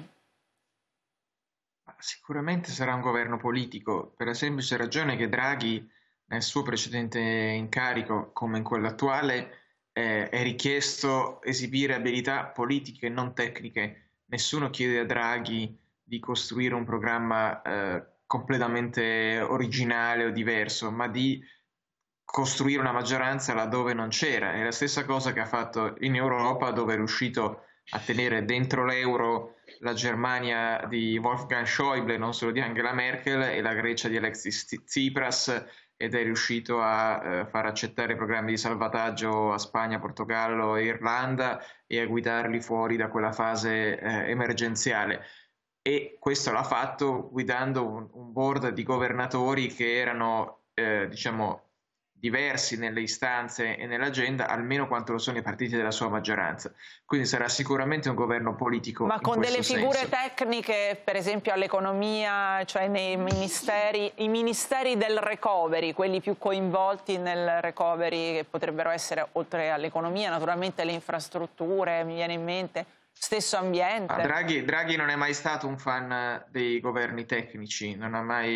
Sicuramente sarà un governo politico, per la semplice ragione che Draghi nel suo precedente incarico, come in quello attuale, è richiesto esibire abilità politiche e non tecniche. Nessuno chiede a Draghi di costruire un programma completamente originale o diverso, ma di costruire una maggioranza laddove non c'era. È la stessa cosa che ha fatto in Europa, dove è riuscito a tenere dentro l'euro la Germania di Wolfgang Schäuble, non solo di Angela Merkel, e la Grecia di Alexis Tsipras, ed è riuscito a far accettare programmi di salvataggio a Spagna, Portogallo e Irlanda e a guidarli fuori da quella fase emergenziale. E questo l'ha fatto guidando un board di governatori che erano, diciamo, diversi nelle istanze e nell'agenda, almeno quanto lo sono i partiti della sua maggioranza. Quindi sarà sicuramente un governo politico. Ma con delle figure senso. tecniche, per esempio all'economia, cioè nei ministeri, i ministeri del recovery, quelli più coinvolti nel recovery, che potrebbero essere, oltre all'economia, naturalmente le infrastrutture, mi viene in mente, stesso ambiente. Draghi non è mai stato un fan dei governi tecnici, non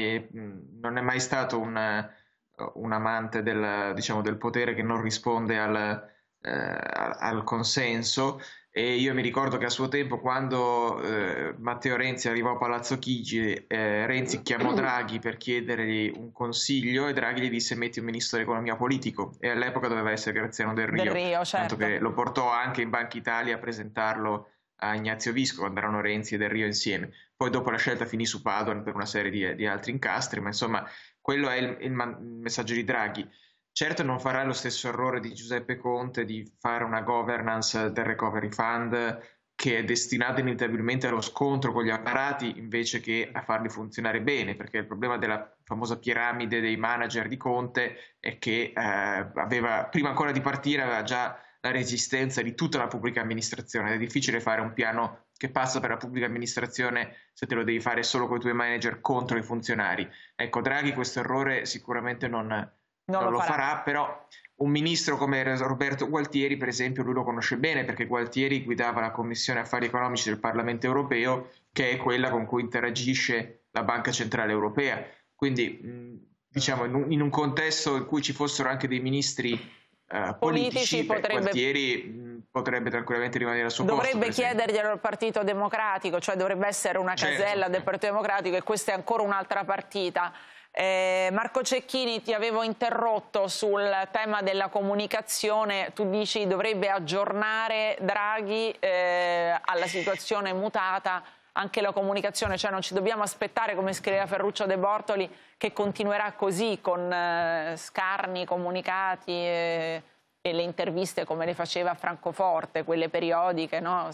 è mai stato un amante del potere che non risponde al consenso. E io mi ricordo che a suo tempo, quando Matteo Renzi arrivò a Palazzo Chigi, Renzi chiamò Draghi per chiedergli un consiglio e Draghi gli disse: metti un ministro dell'economia politico, e all'epoca doveva essere Graziano Del Rio, certo. Tanto che lo portò anche in Banca Italia a presentarlo a Ignazio Visco quando erano Renzi e Del Rio insieme. Poi dopo la scelta finì su Padoan per una serie di altri incastri, ma insomma quello è il messaggio di Draghi. Certo non farà lo stesso errore di Giuseppe Conte di fare una governance del Recovery Fund che è destinata inevitabilmente allo scontro con gli apparati invece che a farli funzionare bene, perché il problema della famosa piramide dei manager di Conte è che prima ancora di partire aveva già la resistenza di tutta la pubblica amministrazione. È difficile fare un piano che passa per la pubblica amministrazione se te lo devi fare solo con i tuoi manager contro i funzionari. Ecco, Draghi questo errore sicuramente non lo farà, però un ministro come Roberto Gualtieri, per esempio, lui lo conosce bene, perché Gualtieri guidava la Commissione Affari Economici del Parlamento Europeo, che è quella con cui interagisce la Banca Centrale Europea. Quindi, diciamo, in un contesto in cui ci fossero anche dei ministri politici, Gualtieri potrebbe tranquillamente rimanere al suo posto. Dovrebbe chiederglielo al Partito Democratico, cioè dovrebbe essere una casella del Partito Democratico, e questa è ancora un'altra partita. Marco Cecchini, ti avevo interrotto sul tema della comunicazione. Tu dici dovrebbe aggiornare Draghi alla situazione mutata anche la comunicazione, cioè non ci dobbiamo aspettare, come scriveva Ferruccio De Bortoli, che continuerà così con scarni, comunicati e le interviste come le faceva a Francoforte, quelle periodiche, no?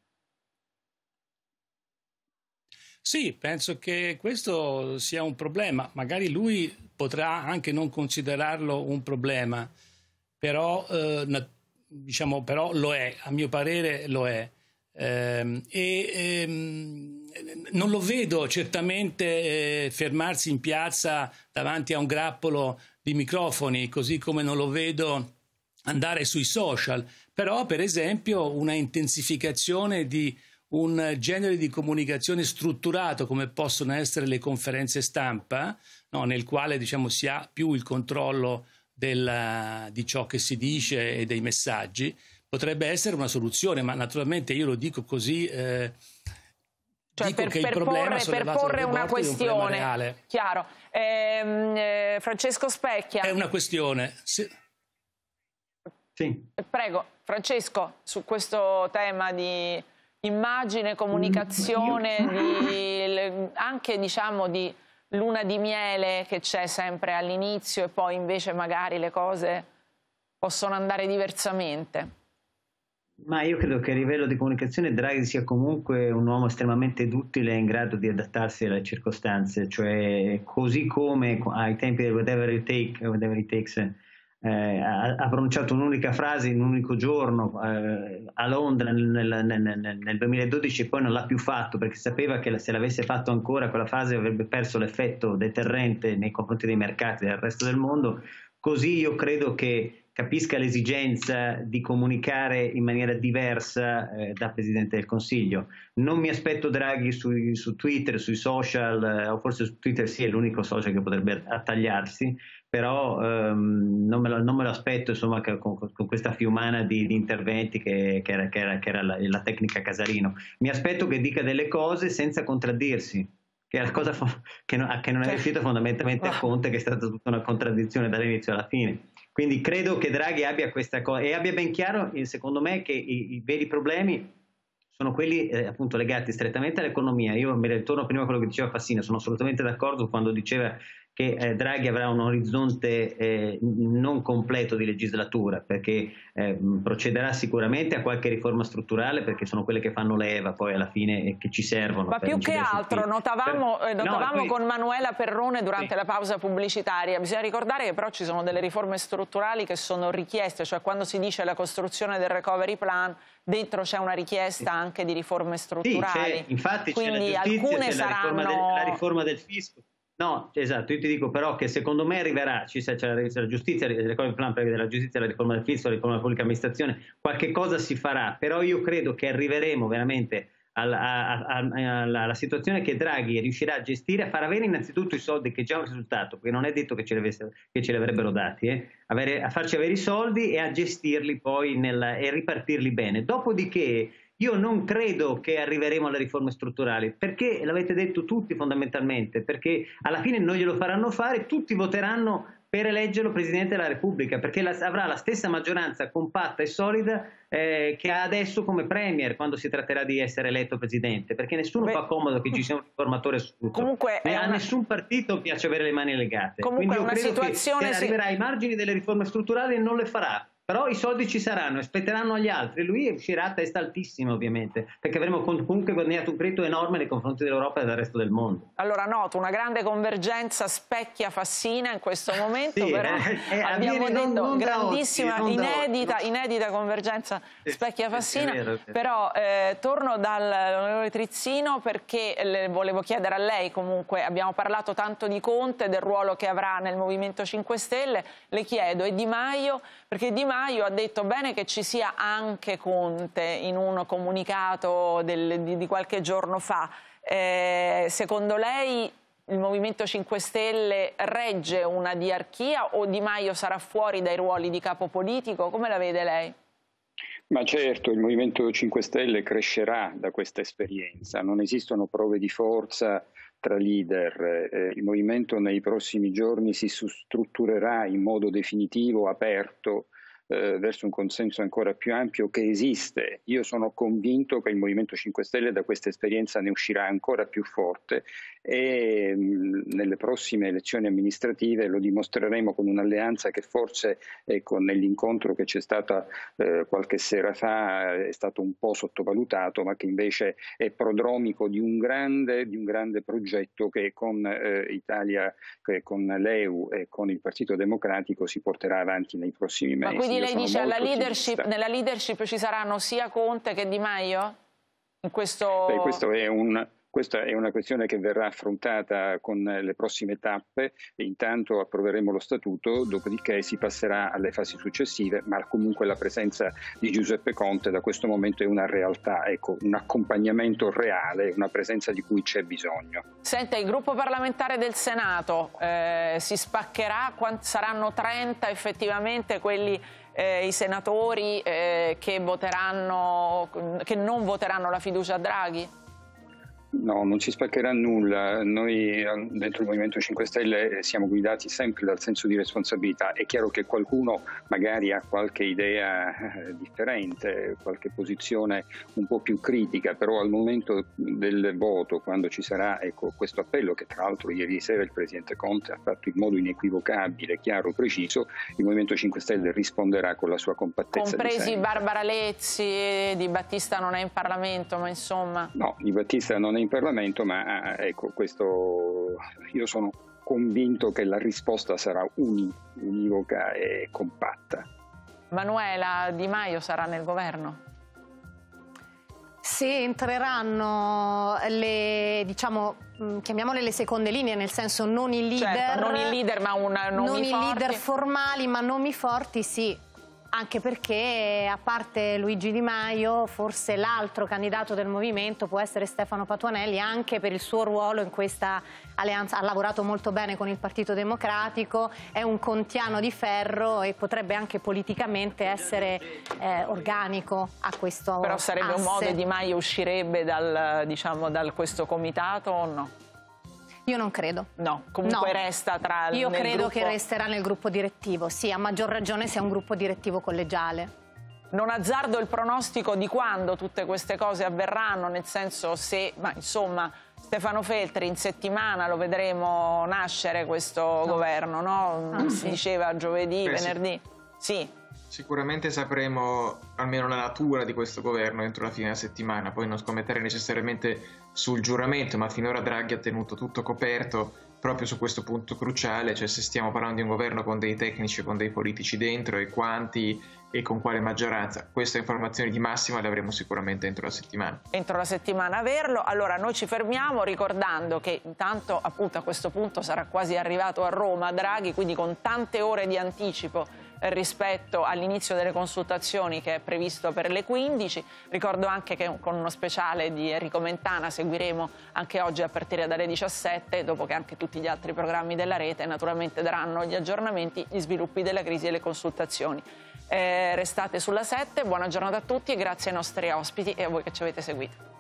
Sì, penso che questo sia un problema. Magari lui potrà anche non considerarlo un problema, però, diciamo, però lo è, a mio parere lo è. Non lo vedo certamente fermarsi in piazza davanti a un grappolo di microfoni, così come non lo vedo andare sui social, però per esempio una intensificazione di un genere di comunicazione strutturato come possono essere le conferenze stampa, no, nel quale diciamo si ha più il controllo di ciò che si dice e dei messaggi, potrebbe essere una soluzione, ma naturalmente io lo dico così, cioè dico che il problema per porre una questione, reale. Chiaro. Francesco Specchia. È una questione. Sì. Prego, Francesco, su questo tema di immagine, comunicazione, anche diciamo di luna di miele che c'è sempre all'inizio e poi invece magari le cose possono andare diversamente. Ma io credo che a livello di comunicazione Draghi sia comunque un uomo estremamente duttile e in grado di adattarsi alle circostanze, cioè così come ai tempi del whatever it takes, ha pronunciato un'unica frase in un unico giorno a Londra nel 2012 e poi non l'ha più fatto perché sapeva che se l'avesse fatto ancora quella frase avrebbe perso l'effetto deterrente nei confronti dei mercati del resto del mondo. Così io credo che capisca l'esigenza di comunicare in maniera diversa da Presidente del Consiglio. Non mi aspetto Draghi su Twitter, sui social, o forse su Twitter sì è l'unico social che potrebbe attagliarsi, però non me lo aspetto insomma, con questa fiumana di interventi che era la tecnica Casalino. Mi aspetto che dica delle cose senza contraddirsi, che è la cosa che non è riuscito fondamentalmente a Conte, che è stata tutta una contraddizione dall'inizio alla fine. Quindi credo che Draghi abbia questa cosa e abbia ben chiaro, secondo me, che i veri problemi sono quelli appunto legati strettamente all'economia. Io mi ritorno prima a quello che diceva Fassina, sono assolutamente d'accordo quando diceva che Draghi avrà un orizzonte non completo di legislatura, perché procederà sicuramente a qualche riforma strutturale, perché sono quelle che fanno leva poi alla fine e che ci servono. Ma più che altro notavamo con Manuela Perrone durante la pausa pubblicitaria, bisogna ricordare che però ci sono delle riforme strutturali che sono richieste, cioè quando si dice la costruzione del recovery plan, dentro c'è una richiesta anche di riforme strutturali. Sì, infatti quindi c'è la giustizia, alcune saranno la riforma del fisco. No, esatto, io ti dico però che secondo me arriverà, c'è la giustizia, il recovery plan prevede la giustizia, la riforma del fisco, la riforma della pubblica amministrazione, qualche cosa si farà, però io credo che arriveremo veramente alla situazione che Draghi riuscirà a gestire, a far avere innanzitutto i soldi, che è già un risultato, perché non è detto che ce li avrebbero dati, a farci avere i soldi e a gestirli poi e ripartirli bene. Dopodiché io non credo che arriveremo alle riforme strutturali, perché l'avete detto tutti fondamentalmente, perché alla fine non glielo faranno fare, tutti voteranno per eleggerlo Presidente della Repubblica, perché avrà la stessa maggioranza compatta e solida che ha adesso come Premier quando si tratterà di essere eletto Presidente, perché nessuno fa comodo che ci sia un riformatore assoluto. Comunque a nessun partito piace avere le mani legate. Comunque quindi io credo che arriverà ai margini delle riforme strutturali e non le farà. Però i soldi ci saranno, spetteranno agli altri. Lui uscirà a testa altissima, ovviamente, perché avremo comunque guadagnato un credito enorme nei confronti dell'Europa e del resto del mondo. Allora noto una grande convergenza Specchia-Fassina in questo momento, sì, però abbiamo detto non grandissima, inedita convergenza Specchia-Fassina, però torno dall'onorevole Trizzino perché volevo chiedere a lei, comunque abbiamo parlato tanto di Conte, del ruolo che avrà nel Movimento 5 Stelle, le chiedo, e Di Maio, perché Di Maio ha detto bene che ci sia anche Conte in un comunicato di qualche giorno fa. Secondo lei il Movimento 5 Stelle regge una diarchia o Di Maio sarà fuori dai ruoli di capo politico? Come la vede lei? Ma certo, il Movimento 5 Stelle crescerà da questa esperienza, non esistono prove di forza tra leader, il movimento nei prossimi giorni si strutturerà in modo definitivo, aperto, verso un consenso ancora più ampio che esiste. Io sono convinto che il Movimento 5 Stelle da questa esperienza ne uscirà ancora più forte e nelle prossime elezioni amministrative lo dimostreremo con un'alleanza che forse, ecco, nell'incontro che c'è stata qualche sera fa è stato un po' sottovalutato, ma che invece è prodromico di un grande progetto che con Italia, che con l'EU e con il Partito Democratico si porterà avanti nei prossimi mesi. Ma quindi lei dice nella leadership ci saranno sia Conte che Di Maio? In questo... Questa è una questione che verrà affrontata con le prossime tappe. Intanto approveremo lo statuto, dopodiché si passerà alle fasi successive, ma comunque la presenza di Giuseppe Conte da questo momento è una realtà, ecco, un accompagnamento reale, una presenza di cui c'è bisogno. Senta, il gruppo parlamentare del Senato si spaccherà? Saranno 30 effettivamente quelli... i senatori che non voteranno la fiducia a Draghi? No, non si spaccherà nulla. Noi dentro il Movimento 5 Stelle siamo guidati sempre dal senso di responsabilità. È chiaro che qualcuno magari ha qualche idea differente, qualche posizione un po' più critica, però al momento del voto, quando ci sarà, ecco, questo appello che tra l'altro ieri sera il Presidente Conte ha fatto in modo inequivocabile, chiaro, preciso, il Movimento 5 Stelle risponderà con la sua compattezza. Compresi Barbara Lezzi, Di Battista non è in Parlamento, ma insomma... No, Di Battista non è in Parlamento, ma ecco, questo io sono convinto che la risposta sarà univoca e compatta. Manuela, Di Maio sarà nel governo? Se entreranno le, diciamo, chiamiamole le seconde linee, nel senso non i leader, certo, non i leader ma non i leader formali, ma nomi forti, sì. Anche perché, a parte Luigi Di Maio, forse l'altro candidato del movimento può essere Stefano Patuanelli, anche per il suo ruolo in questa alleanza. Ha lavorato molto bene con il Partito Democratico, è un contiano di ferro e potrebbe anche politicamente essere organico a questo Però sarebbe asse. un modo, Di Maio uscirebbe da questo comitato o no? Io non credo. No, comunque no. Resta tra Io credo gruppo... che resterà nel gruppo direttivo, sì, a maggior ragione se è un gruppo direttivo collegiale. Non azzardo il pronostico di quando tutte queste cose avverranno, nel senso se, ma insomma, Stefano Feltri in settimana lo vedremo nascere questo governo, no? Si diceva giovedì, venerdì. Sì. Sicuramente sapremo almeno la natura di questo governo entro la fine della settimana, poi non scommettere necessariamente sul giuramento, ma finora Draghi ha tenuto tutto coperto proprio su questo punto cruciale, cioè se stiamo parlando di un governo con dei tecnici, con dei politici dentro e quanti e con quale maggioranza. Queste informazioni di massima le avremo sicuramente entro la settimana. Entro la settimana averlo. Allora noi ci fermiamo ricordando che intanto appunto a questo punto sarà quasi arrivato a Roma Draghi, quindi con tante ore di anticipo rispetto all'inizio delle consultazioni che è previsto per le 15. Ricordo anche che con uno speciale di Enrico Mentana seguiremo anche oggi a partire dalle 17, dopo che anche tutti gli altri programmi della rete naturalmente daranno gli aggiornamenti, gli sviluppi della crisi e le consultazioni. Restate sulla 7, buona giornata a tutti e grazie ai nostri ospiti e a voi che ci avete seguito.